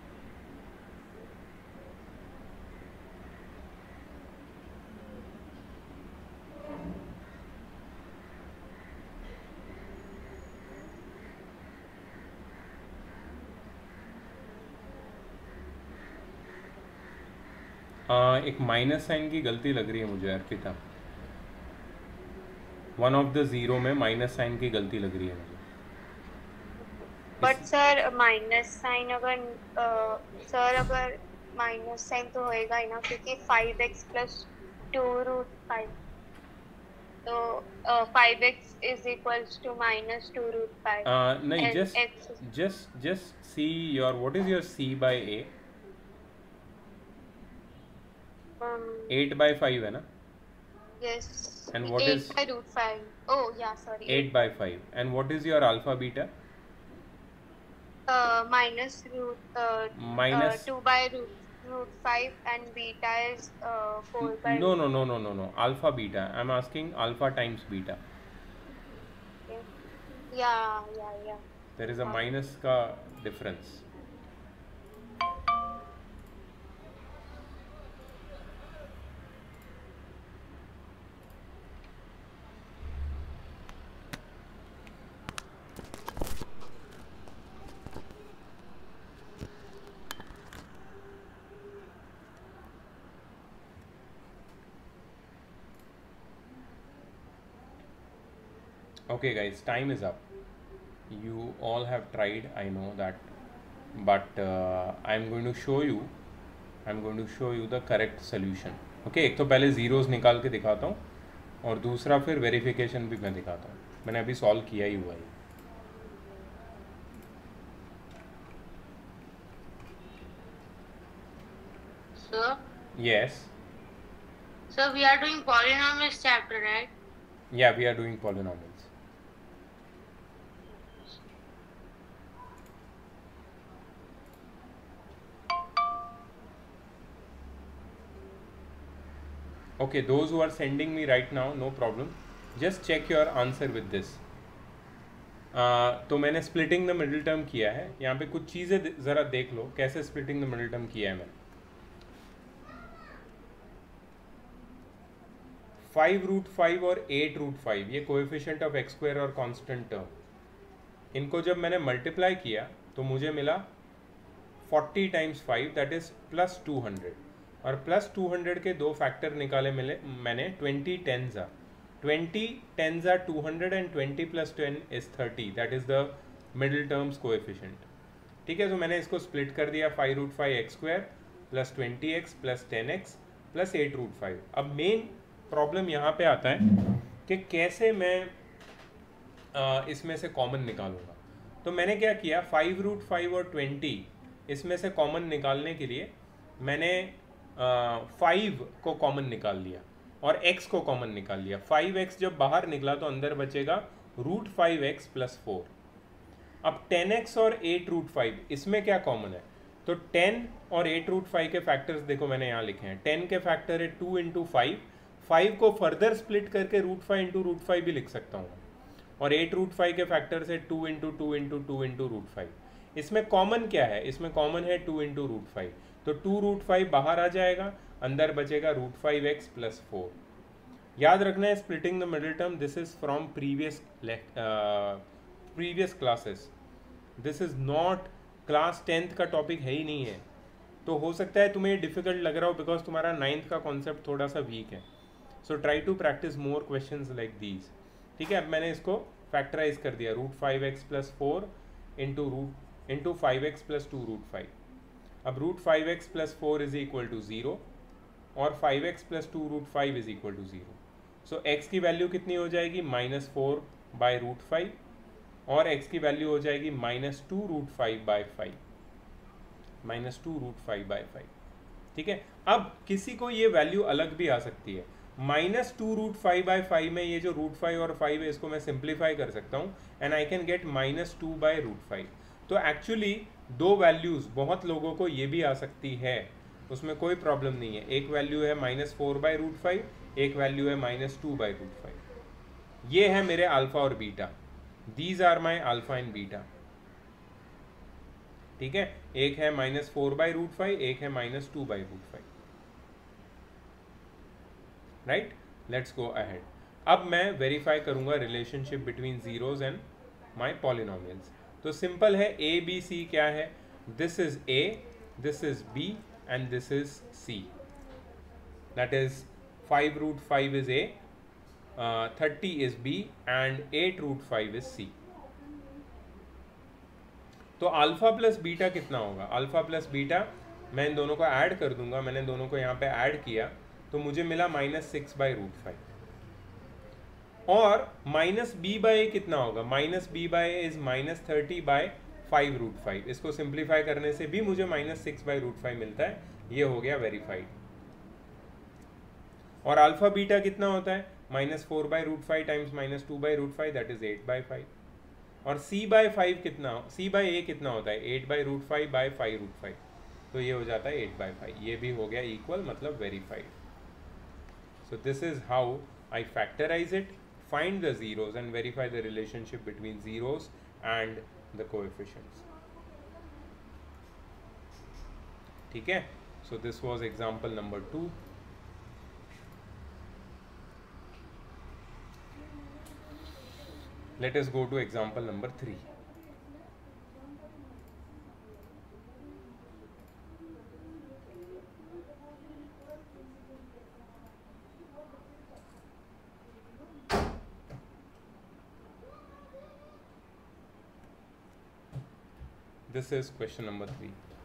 आ, एक minus sign की गलती लग रही है मुझे Arpita. One of the zero में minus sign की गलती लग रही है मुझे. बट सर माइनस साइन अगर सर अगर माइनस साइन तो होएगा ही ना, क्योंकि five x plus two root five, तो five x is equals to minus two root five. नहीं, just just just see your what is your c by a. Eight by five है ना? Yes. And what eight is by root five? Oh yeah, sorry. eight by five. And what is your alpha beta? Uh, minus root. Uh, Minus uh, two by root root five, and beta is uh, four by. No no no no no no. Alpha beta. I'm asking alpha times beta. Okay. Yeah yeah yeah. There is a minus का difference. Okay guys, time is up. You all have tried, I know that, but uh, I'm going to show you I'm going to show you the correct solution. Okay, एक तो पहले zeros निकाल के दिखाता हूँ और दूसरा फिर वेरिफिकेशन भी मैं दिखाता हूँ. मैंने अभी सॉल्व किया ही हुआ है. Sir? Yes. So we are doing polynomials chapter, right? Yeah, we are doing polynomials. Okay, those who are sending me right now, no problem. Just check your answer with this. uh, तो मैंने splitting the middle term किया है. यहाँ पे कुछ चीज़ें ज़रा देख लो कैसे स्प्लिटिंग द मिडिल टर्म किया है मैंने. फाइव रूट फाइव और एट रूट फाइव ये कोएफिशिएंट ऑफ एक्स स्क्वायर और कांस्टेंट टर्म, इनको जब मैंने मल्टीप्लाई किया तो मुझे मिला forty times five that is plus two hundred. और प्लस टू हंड्रेड के दो फैक्टर निकाले मिले मैंने. ट्वेंटी टेन ज़ा ट्वेंटी टेन ज़ा two hundred and twenty plus ten is thirty. That is the middle terms coefficient. ठीक है, तो मैंने इसको स्प्लिट कर दिया. Five root five x square plus twenty x plus ten x plus eight root five. अब main problem यहाँ पे आता है कि कैसे मैं आ, इसमें से कॉमन निकालूंगा. तो मैंने क्या किया, फाइव रूट फाइव और ट्वेंटी इसमें से कॉमन निकालने के लिए मैंने फाइव को कॉमन निकाल लिया और एक्स को कॉमन निकाल लिया. फाइव एक्स जब बाहर निकला तो अंदर बचेगा root five x plus four. अब टेन एक्स और एट रूट फाइव इसमें क्या कॉमन है, तो टेन और एट रूट फाइव के फैक्टर्स देखो मैंने यहाँ लिखे हैं. टेन के फैक्टर है टू इंटू फाइव. फाइव को फर्दर स्प्लिट करके root five into root five भी लिख सकता हूँ. और एट रूट फाइव के फैक्टर से two into two into two into root five. इसमें कॉमन क्या है, इसमें कॉमन है टू इंटू रूट फाइव. तो टू रूट फाइव बाहर आ जाएगा, अंदर बचेगा root five x plus four. याद रखना है splitting the middle term, this is from previous previous classes. This is not class tenth का टॉपिक है ही नहीं है. तो हो सकता है तुम्हें डिफिकल्ट लग रहा हो बिकॉज तुम्हारा नाइन्थ का कॉन्सेप्ट थोड़ा सा वीक है. So try to practice more questions like these. ठीक है, अब मैंने इसको फैक्टराइज कर दिया. Root five x plus four into root into five x plus two root five. अब root five x plus four is equal to zero और five x plus two root five is equal to zero. So x की value कितनी हो जाएगी? Minus four by root five और x की value हो जाएगी minus two root five by five. Minus two root five by five. ठीक है, अब किसी को ये वैल्यू अलग भी आ सकती है. Minus two root five by five में ये जो रूट फाइव और फाइव है इसको मैं सिंप्लीफाई कर सकता हूँ and I can get minus two by root five. तो एक्चुअली दो वैल्यूज़ बहुत लोगों को ये भी आ सकती है, उसमें कोई प्रॉब्लम नहीं है. एक वैल्यू है minus four by root five, एक वैल्यू है minus two by root five. ये है मेरे अल्फा और beta. These are my alpha and beta. ठीक है, एक है minus four by root five, एक है minus two by root five. Right, let's go ahead. अब मैं वेरीफाई करूंगा relationship between zeros and my polynomials. तो सिंपल है, ए बी सी क्या है? This is A, this is b and this is c. That is five root five is a, thirty is b and eight root five is c. तो alpha plus beta कितना होगा? Alpha plus beta मैं इन दोनों को add कर दूंगा. मैंने दोनों को यहाँ पे ऐड किया तो मुझे मिला minus six by root five. और माइनस बी बाई कितना होगा? Minus b by is minus thirty by five root five. इसको सिंप्लीफाई करने से भी मुझे minus six by root five मिलता है. ये हो गया वेरीफाइड. और अल्फा बीटा कितना होता है? Minus four by root five times minus two by root five, that is eight by five. और सी बाई फाइव कितना, सी बाई ए कितना होता है? Eight by root five by five root five. तो ये हो जाता है एट बाई फाइव. ये भी हो गया इक्वल, मतलब verified. So this is how I factorize it, find the zeros and verify the relationship between zeros and the coefficients. ठीक है, so this was example number two. Let us go to example number three. This is question number three.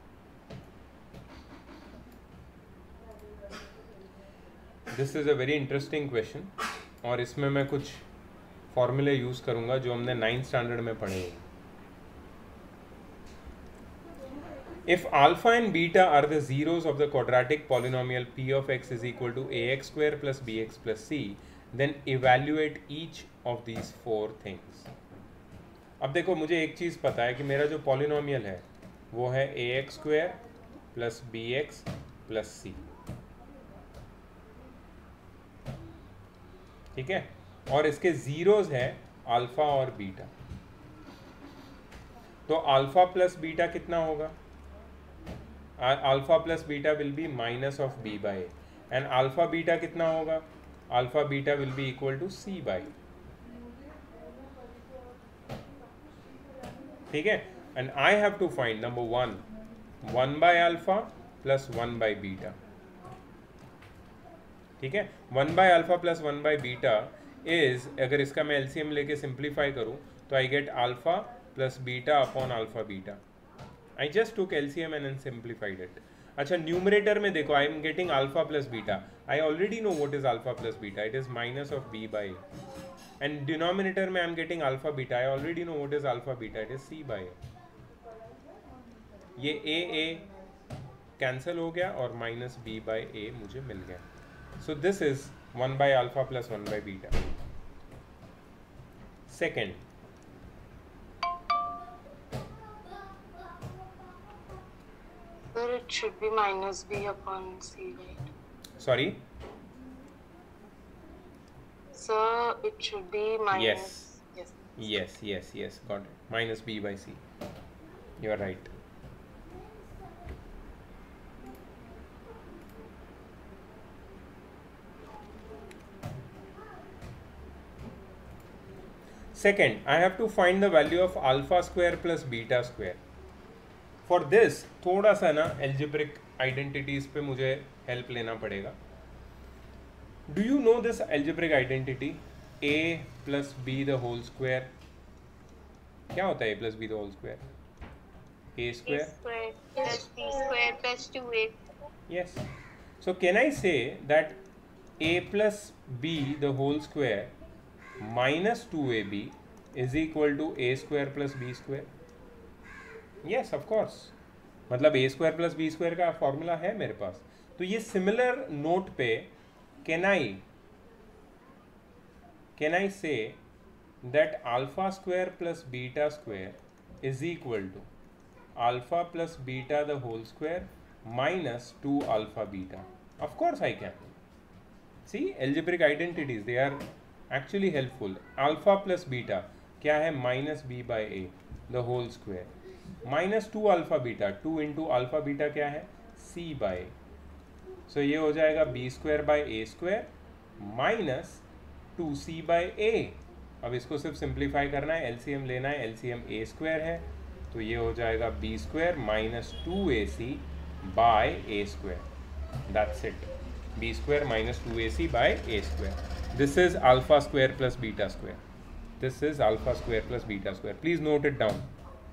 This is a very interesting question और इसमें मैं कुछ फॉर्मूले use करूंगा जो हमने नाइन्थ स्टैंडर्ड में पढ़े हैं. If alpha and beta are the zeros of the quadratic polynomial p of x is equal to ax square plus bx plus c, then evaluate each of these four things. अब देखो, मुझे एक चीज़ पता है कि मेरा जो पॉलिनोमियल है वो है a x square plus b x plus c. ठीक है, और इसके जीरोज है अल्फा और बीटा. तो अल्फा प्लस बीटा कितना होगा? Alpha plus beta will be minus of b by a. And alpha beta कितना होगा? Alpha beta will be equal to C by. ठीक है, and I have to find number one, one by alpha plus one by beta. ठीक है, one by alpha plus one by beta is, अगर इसका मैं LCM लेके simplify करूं तो I get alpha plus beta upon alpha beta. I just took LCM and simplified it. अच्छा, numerator में देखो, I am getting alpha plus beta. I already know what is alpha plus beta, it is minus of b by. And denominator में I am getting alpha beta. I already know what is alpha beta. It is c by a. ये a a cancel हो गया और minus b by a मुझे मिल गया. So this is one by alpha plus one by beta. Second, Sir, it should be minus b upon c, right? sorry. Sir, it should be minus. Yes. Yes. Yes, yes, yes. Got it. Minus b by c. You are right. Second, I have to find the value of alpha square plus beta square. For this थोड़ा सा ना algebraic identities पे मुझे help लेना पड़ेगा. Do you know this algebraic identity a plus b the whole square? क्या होता है a plus b the whole square? a A square. square plus B square plus two A. Yes. So can I say that a plus b the whole square minus two a b is equal to a square plus b square? Yes, of course. मतलब a square plus b square का formula है मेरे पास. तो ये similar note पे can I can I say that alpha square plus beta square is equal to alpha plus beta the whole square minus two alpha beta? Of course I can. See, algebraic identities, they are actually helpful. Alpha plus beta क्या है? Minus b by a the whole square minus two alpha beta. two into alpha beta क्या है? c by a. So ये हो जाएगा b square by a square minus two c by a. अब इसको सिर्फ सिंप्लीफाई करना है, एलसीएम लेना है. एलसीएम a स्क्वायर है तो ये हो जाएगा b square minus two a c by a square. That's it. b square minus two a c by a square. This is alpha square plus beta square. This is alpha square plus beta square. Please note it down.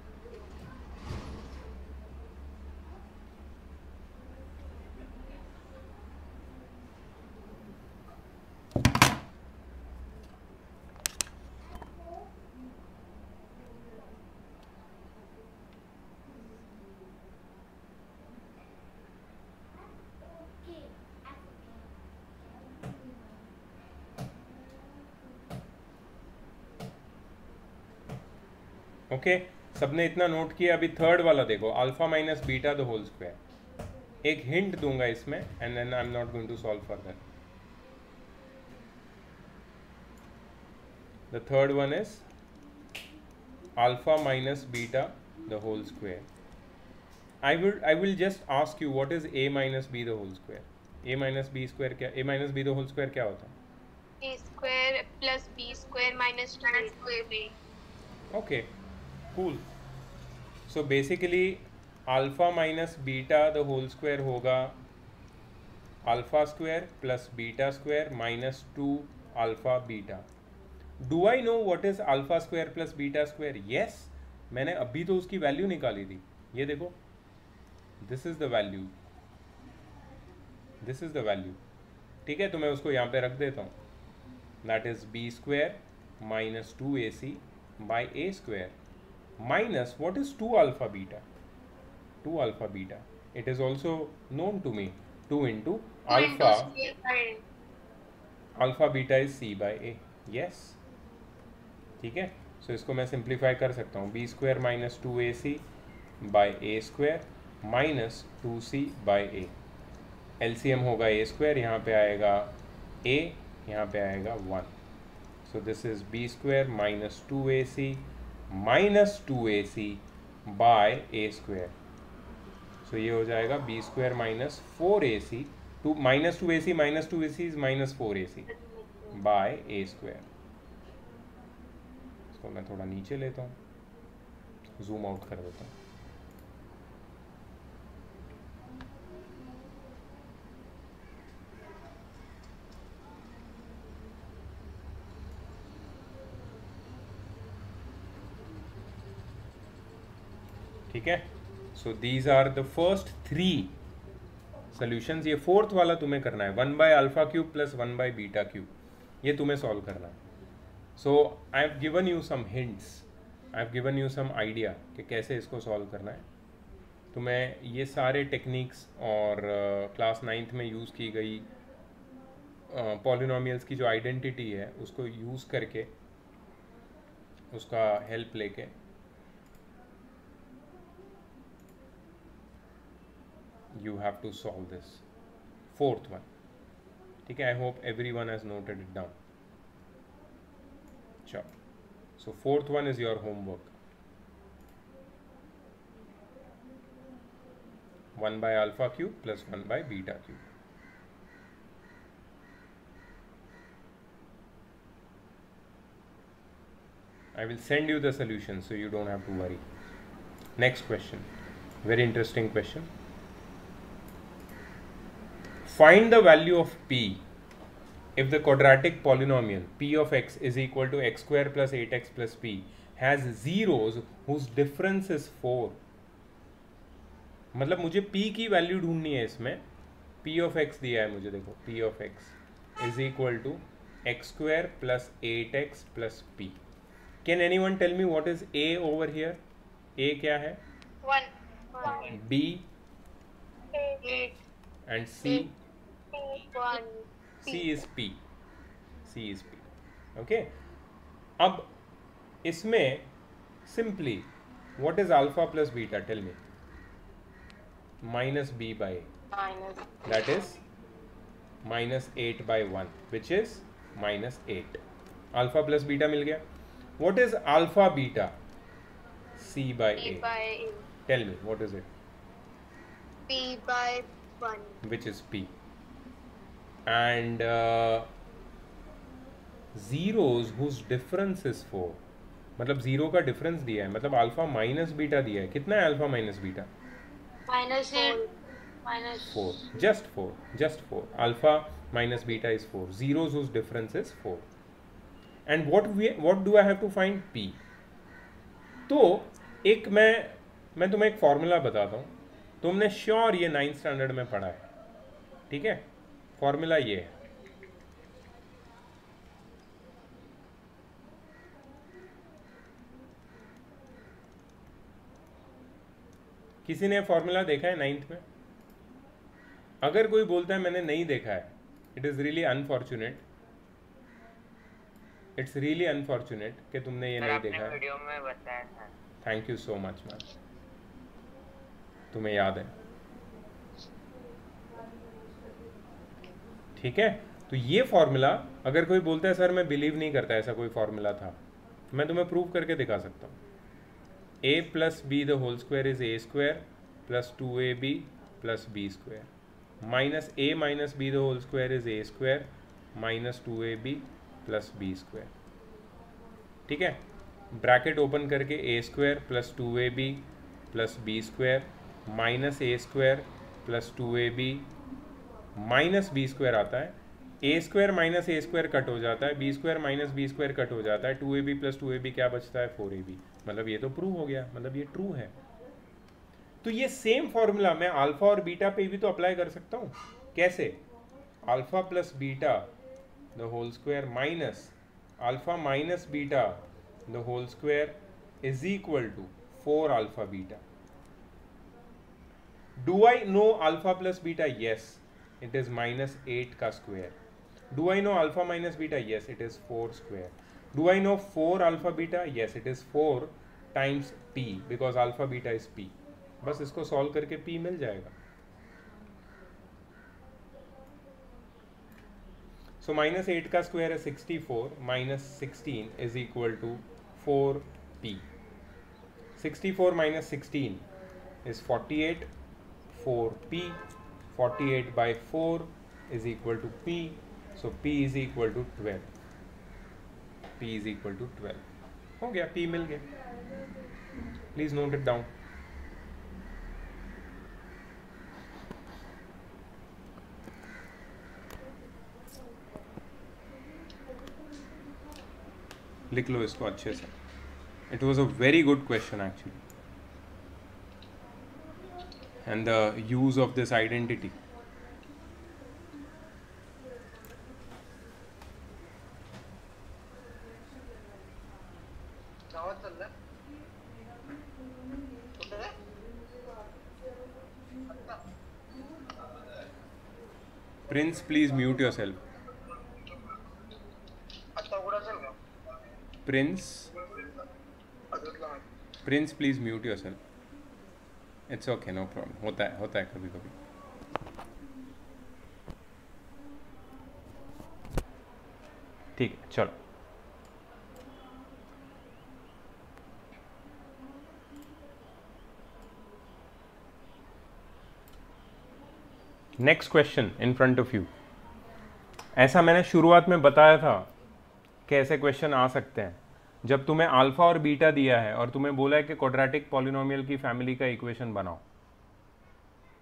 Okay okay, सबने इतना note किया. अभी third वाला देखो, alpha minus beta the whole square. एक hint दूंगा इसमें and then I am not going to solve further. The third one is alpha minus beta the whole square. I will I will just ask you what is a minus b the whole square. a minus b square क्या? a minus b the whole square क्या होता है? A square plus B square minus two A B. Okay, cool. So basically alpha minus beta the whole square होगा alpha square plus beta square minus two alpha beta. Do I know what is alpha square plus beta square? Yes, मैंने अभी तो उसकी value निकाली थी. ये देखो, this is the value. This is the value. ठीक है, तो मैं उसको यहाँ पे रख देता हूँ. That is b square minus two a c by a square minus what is two alpha beta? two alpha beta. It is also known to me. two into alpha. Alpha beta is c by a. Yes. ठीक है, so इसको मैं simplify कर सकता हूँ. b square minus two a c by a square minus two c by a. L C M होगा a square, यहाँ पे आएगा a, यहाँ पे आएगा one. So this is b square minus two a c minus two a c by a square. So ये हो जाएगा b square minus four a c two minus two a c minus two a c is minus four a c by a square. इसको मैं थोड़ा नीचे लेता हूँ, zoom out कर देता हूँ. ठीक है, so these are the first three solutions. ये फोर्थ वाला तुम्हें करना है, one by alpha cube plus one by beta cube. ये तुम्हें सॉल्व करना है. So I have given you some hints, I have given you some idea कि कैसे इसको सॉल्व करना है. तो मैं ये सारे टेक्निक्स और क्लास uh, नाइन्थ में यूज़ की गई पॉलिनोमियल्स uh, की जो आइडेंटिटी है उसको यूज़ करके, उसका हेल्प लेके you have to solve this fourth one. ठीक है, I hope everyone has noted it down. Sure. So fourth one is your homework. one by alpha cube plus one by beta cube. I will send you the solution so you don't have to worry. Next question. Very interesting question. Find the value of p if the quadratic polynomial p of x is equal to x square plus eight x plus p has zeros whose difference is four. मतलब मुझे p की value ढूंढनी है इसमें. p of x दिया है मुझे, देखो p of x is equal to x square plus eight x plus p. Can anyone tell me what is a over here? a क्या है? One. b Eight. and c. One. c is p. c is p. Okay. अब इसमें simply what is alpha plus beta? Tell me. Minus b by a. Minus. That is minus eight by one, which is minus eight. Alpha plus beta मिल गया. What is alpha beta? c by P a. by A. Tell me what is it? P by one. Which is p. And uh, zeros whose difference is four. मतलब zero का difference दिया है, मतलब alpha minus beta दिया है. कितना है alpha minus beta? Minus eight. Minus. four. Just four. Just four. Alpha minus beta is four. Zeros whose difference is four. And what we what do I have to find? P. तो एक मैं मैं तुम्हें एक formula बताता हूँ. तुमने sure ये नाइन्थ स्टैंडर्ड में पढ़ा है, ठीक है? फॉर्मूला ये है. किसी ने फॉर्मूला देखा है नाइन्थ में? अगर कोई बोलता है मैंने नहीं देखा है, it is really unfortunate. It's really unfortunate कि तुमने ये नहीं देखा है. वीडियो में बताया था. Thank you so much ma'am, तुम्हें याद है. ठीक है, तो ये फॉर्मूला अगर कोई बोलता है सर मैं बिलीव नहीं करता ऐसा कोई फॉर्मूला था, मैं तुम्हें प्रूव करके दिखा सकता हूँ. a plus b the whole square is a square plus two a b plus b square minus a minus b the whole square is a square minus two a b plus b square. ठीक है, bracket open करके a square plus two a b plus b square minus a square plus two a b minus b square आता है. a square minus a square cut हो जाता है, b square minus b square cut हो जाता है, two a b plus two a b क्या बचता है? Four a b. मतलब ये तो प्रूव हो गया, मतलब ये ट्रू है. तो ये सेम फॉर्मूला मैं अल्फा और बीटा पे भी तो अप्लाई कर सकता हूँ. कैसे? Alpha plus beta the whole square minus alpha minus beta the whole square is equal to four alpha beta. Do I know alpha plus beta? Yes, it is minus eight का square. Do I know alpha minus beta? Yes, it is four square. Do I know four alpha beta? Yes, it is four times p because alpha beta is p. बस इसको solve करके p मिल जाएगा. So minus eight का square है sixty four minus sixteen is equal to four p. Sixty four minus sixteen is forty eight. Four p. Forty eight by four is equal to p. So p is equal to twelve. p is equal to twelve. हो गया, p मिल गया. Please note it down. लिख लो इसको अच्छे से. It was a very good question actually. And the use of this identity. Prince, please mute yourself. Prince, Prince, please mute yourself. It's okay, no problem. होता है होता है कभी कभी. ठीक है, चलो. Next question in front of you. ऐसा मैंने शुरुआत में बताया था कि ऐसे क्वेश्चन आ सकते हैं जब तुम्हें अल्फा और बीटा दिया है और तुम्हें बोला है कि क्वाड्रेटिक पॉलिनोमियल की फैमिली का इक्वेशन बनाओ.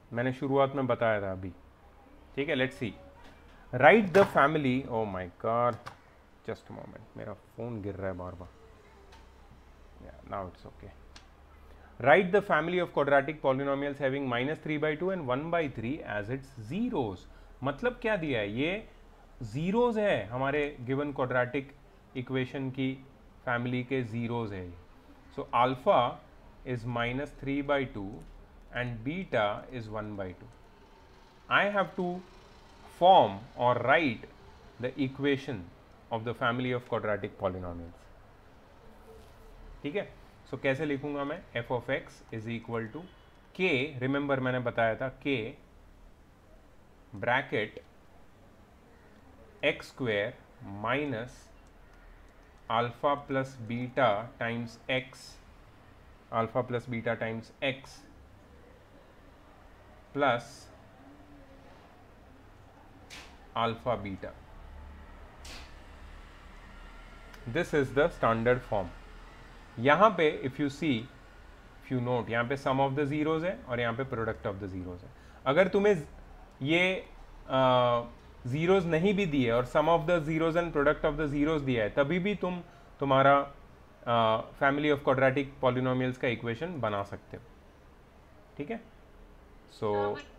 मैंने शुरुआत में बताया था अभी, ठीक है। Let's see, right the family, oh my god, just moment, मेरा फोन गिर रहा है बार बार, now it's okay. Right the family of quadratic polynomials having minus three by two and one by three as its zeros. मतलब क्या दिया है, ये जीरोस है हमारे गिवन क्वाड्रेटिक इक्वेशन की फैमिली के जीरोस है। So alpha is minus three by two and beta is one by two. I have to form or write the equation of the family of quadratic polynomials. ठीक है, सो so, कैसे लिखूंगा मैं, f of x is equal to k, remember मैंने बताया था k bracket x square minus alpha plus beta times x, alpha plus beta times x plus alpha beta. This is the standard form. यहाँ पे if you see, if you note, यहाँ पे sum of the zeros है और यहाँ पे product of the zeros है। अगर तुम्हें ये zeros नहीं भी दिए और sum of the zeros and product of the zeros दिया है, तभी भी तुम तुम्हारा फैमिली ऑफ क्वाड्रेटिक पॉलिनोमियल्स का इक्वेशन बना सकते हो, ठीक है। So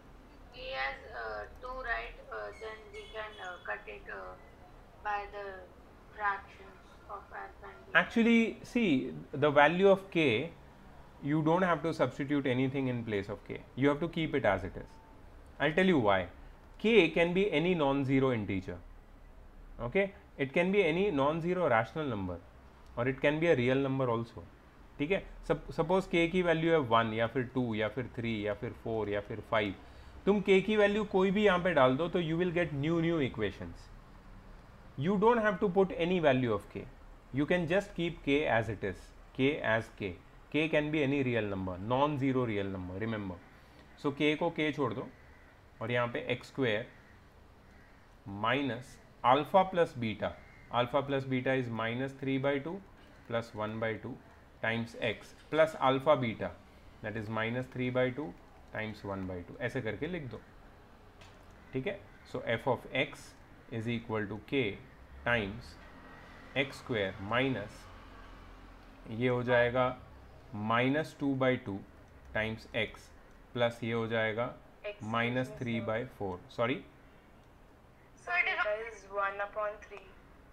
actually see the value of k, you don't have to substitute anything in place of k, you have to keep it as it is. I'll tell you why. K can be any non-zero integer, okay, it can be any non-zero rational number और it can be a real number also, ठीक है। Suppose के की value है one या फिर to या फिर थ्री या फिर फोर या फिर फाइव, तुम के की वैल्यू कोई भी यहाँ पे डाल दो तो you will get new new equations. You don't have to put any value of k, you can just keep k as it is, k as k, k can be any real number, non zero real number, remember. So k को k छोड़ दो और यहाँ पे x square minus alpha plus beta, alpha plus beta is minus three by two plus one by two times x plus alpha beta that is minus three by two times one by two, ऐसे करके लिख दो, ठीक है। so f of x is equal to k times x square minus ये हो जाएगा minus two by two times x plus ये हो जाएगा minus three by four, sorry, so it is one upon three.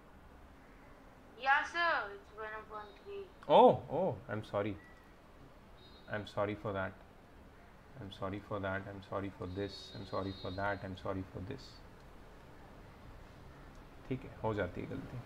Yeah, sir, it's one upon three. Oh, oh, I'm sorry. I'm sorry for that. I'm sorry for that. I'm sorry for this. I'm sorry for that. I'm sorry for this. ठीक है, हो जाती है गलती।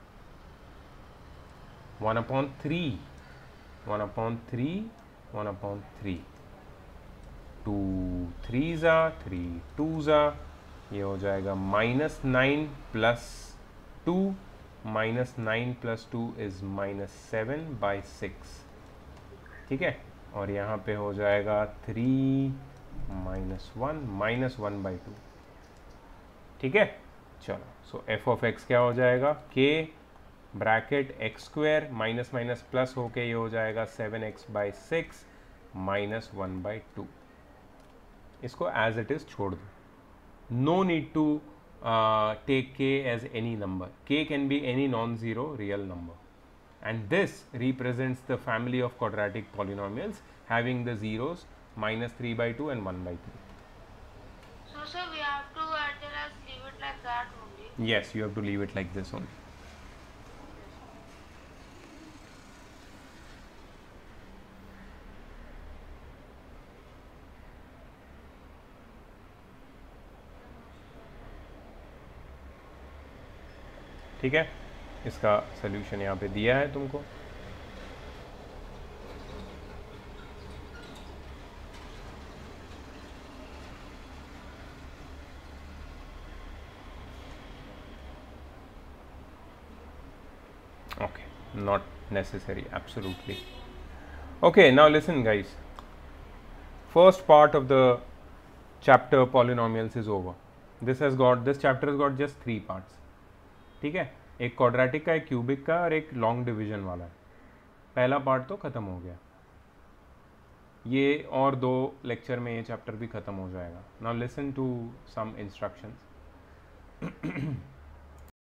One upon three, one upon three, one upon three, two three ज़ा, three two ज़ा, ये हो जाएगा minus nine plus two, minus nine plus two is minus seven by six, ठीक है। और यहाँ पे हो जाएगा three minus one minus one by two, ठीक है। चलो, सो एफ ऑफ एक्स क्या हो जाएगा, k bracket x square minus minus plus होके ये हो जाएगा seven x by six minus one by two. इसको एज इट इज छोड़ दो, no need to Uh, take k as any number. K can be any non-zero real number, and this represents the family of quadratic polynomials having the zeros minus three by two and one by three. So, sir, we have to uh, tell us leave it like that only. Yes, you have to leave it like this only. ठीक है, इसका solution यहाँ पे दिया है तुमको। okay, not necessary, absolutely. Okay, now listen guys, first part of the chapter polynomials is over. This has got, this chapter has got just three parts, ठीक है। एक क्वाड्रेटिक का, एक क्यूबिक का और एक लॉन्ग डिवीजन वाला है। पहला पार्ट तो खत्म हो गया, ये और दो लेक्चर में ये चैप्टर भी ख़त्म हो जाएगा. Now listen to some instructions.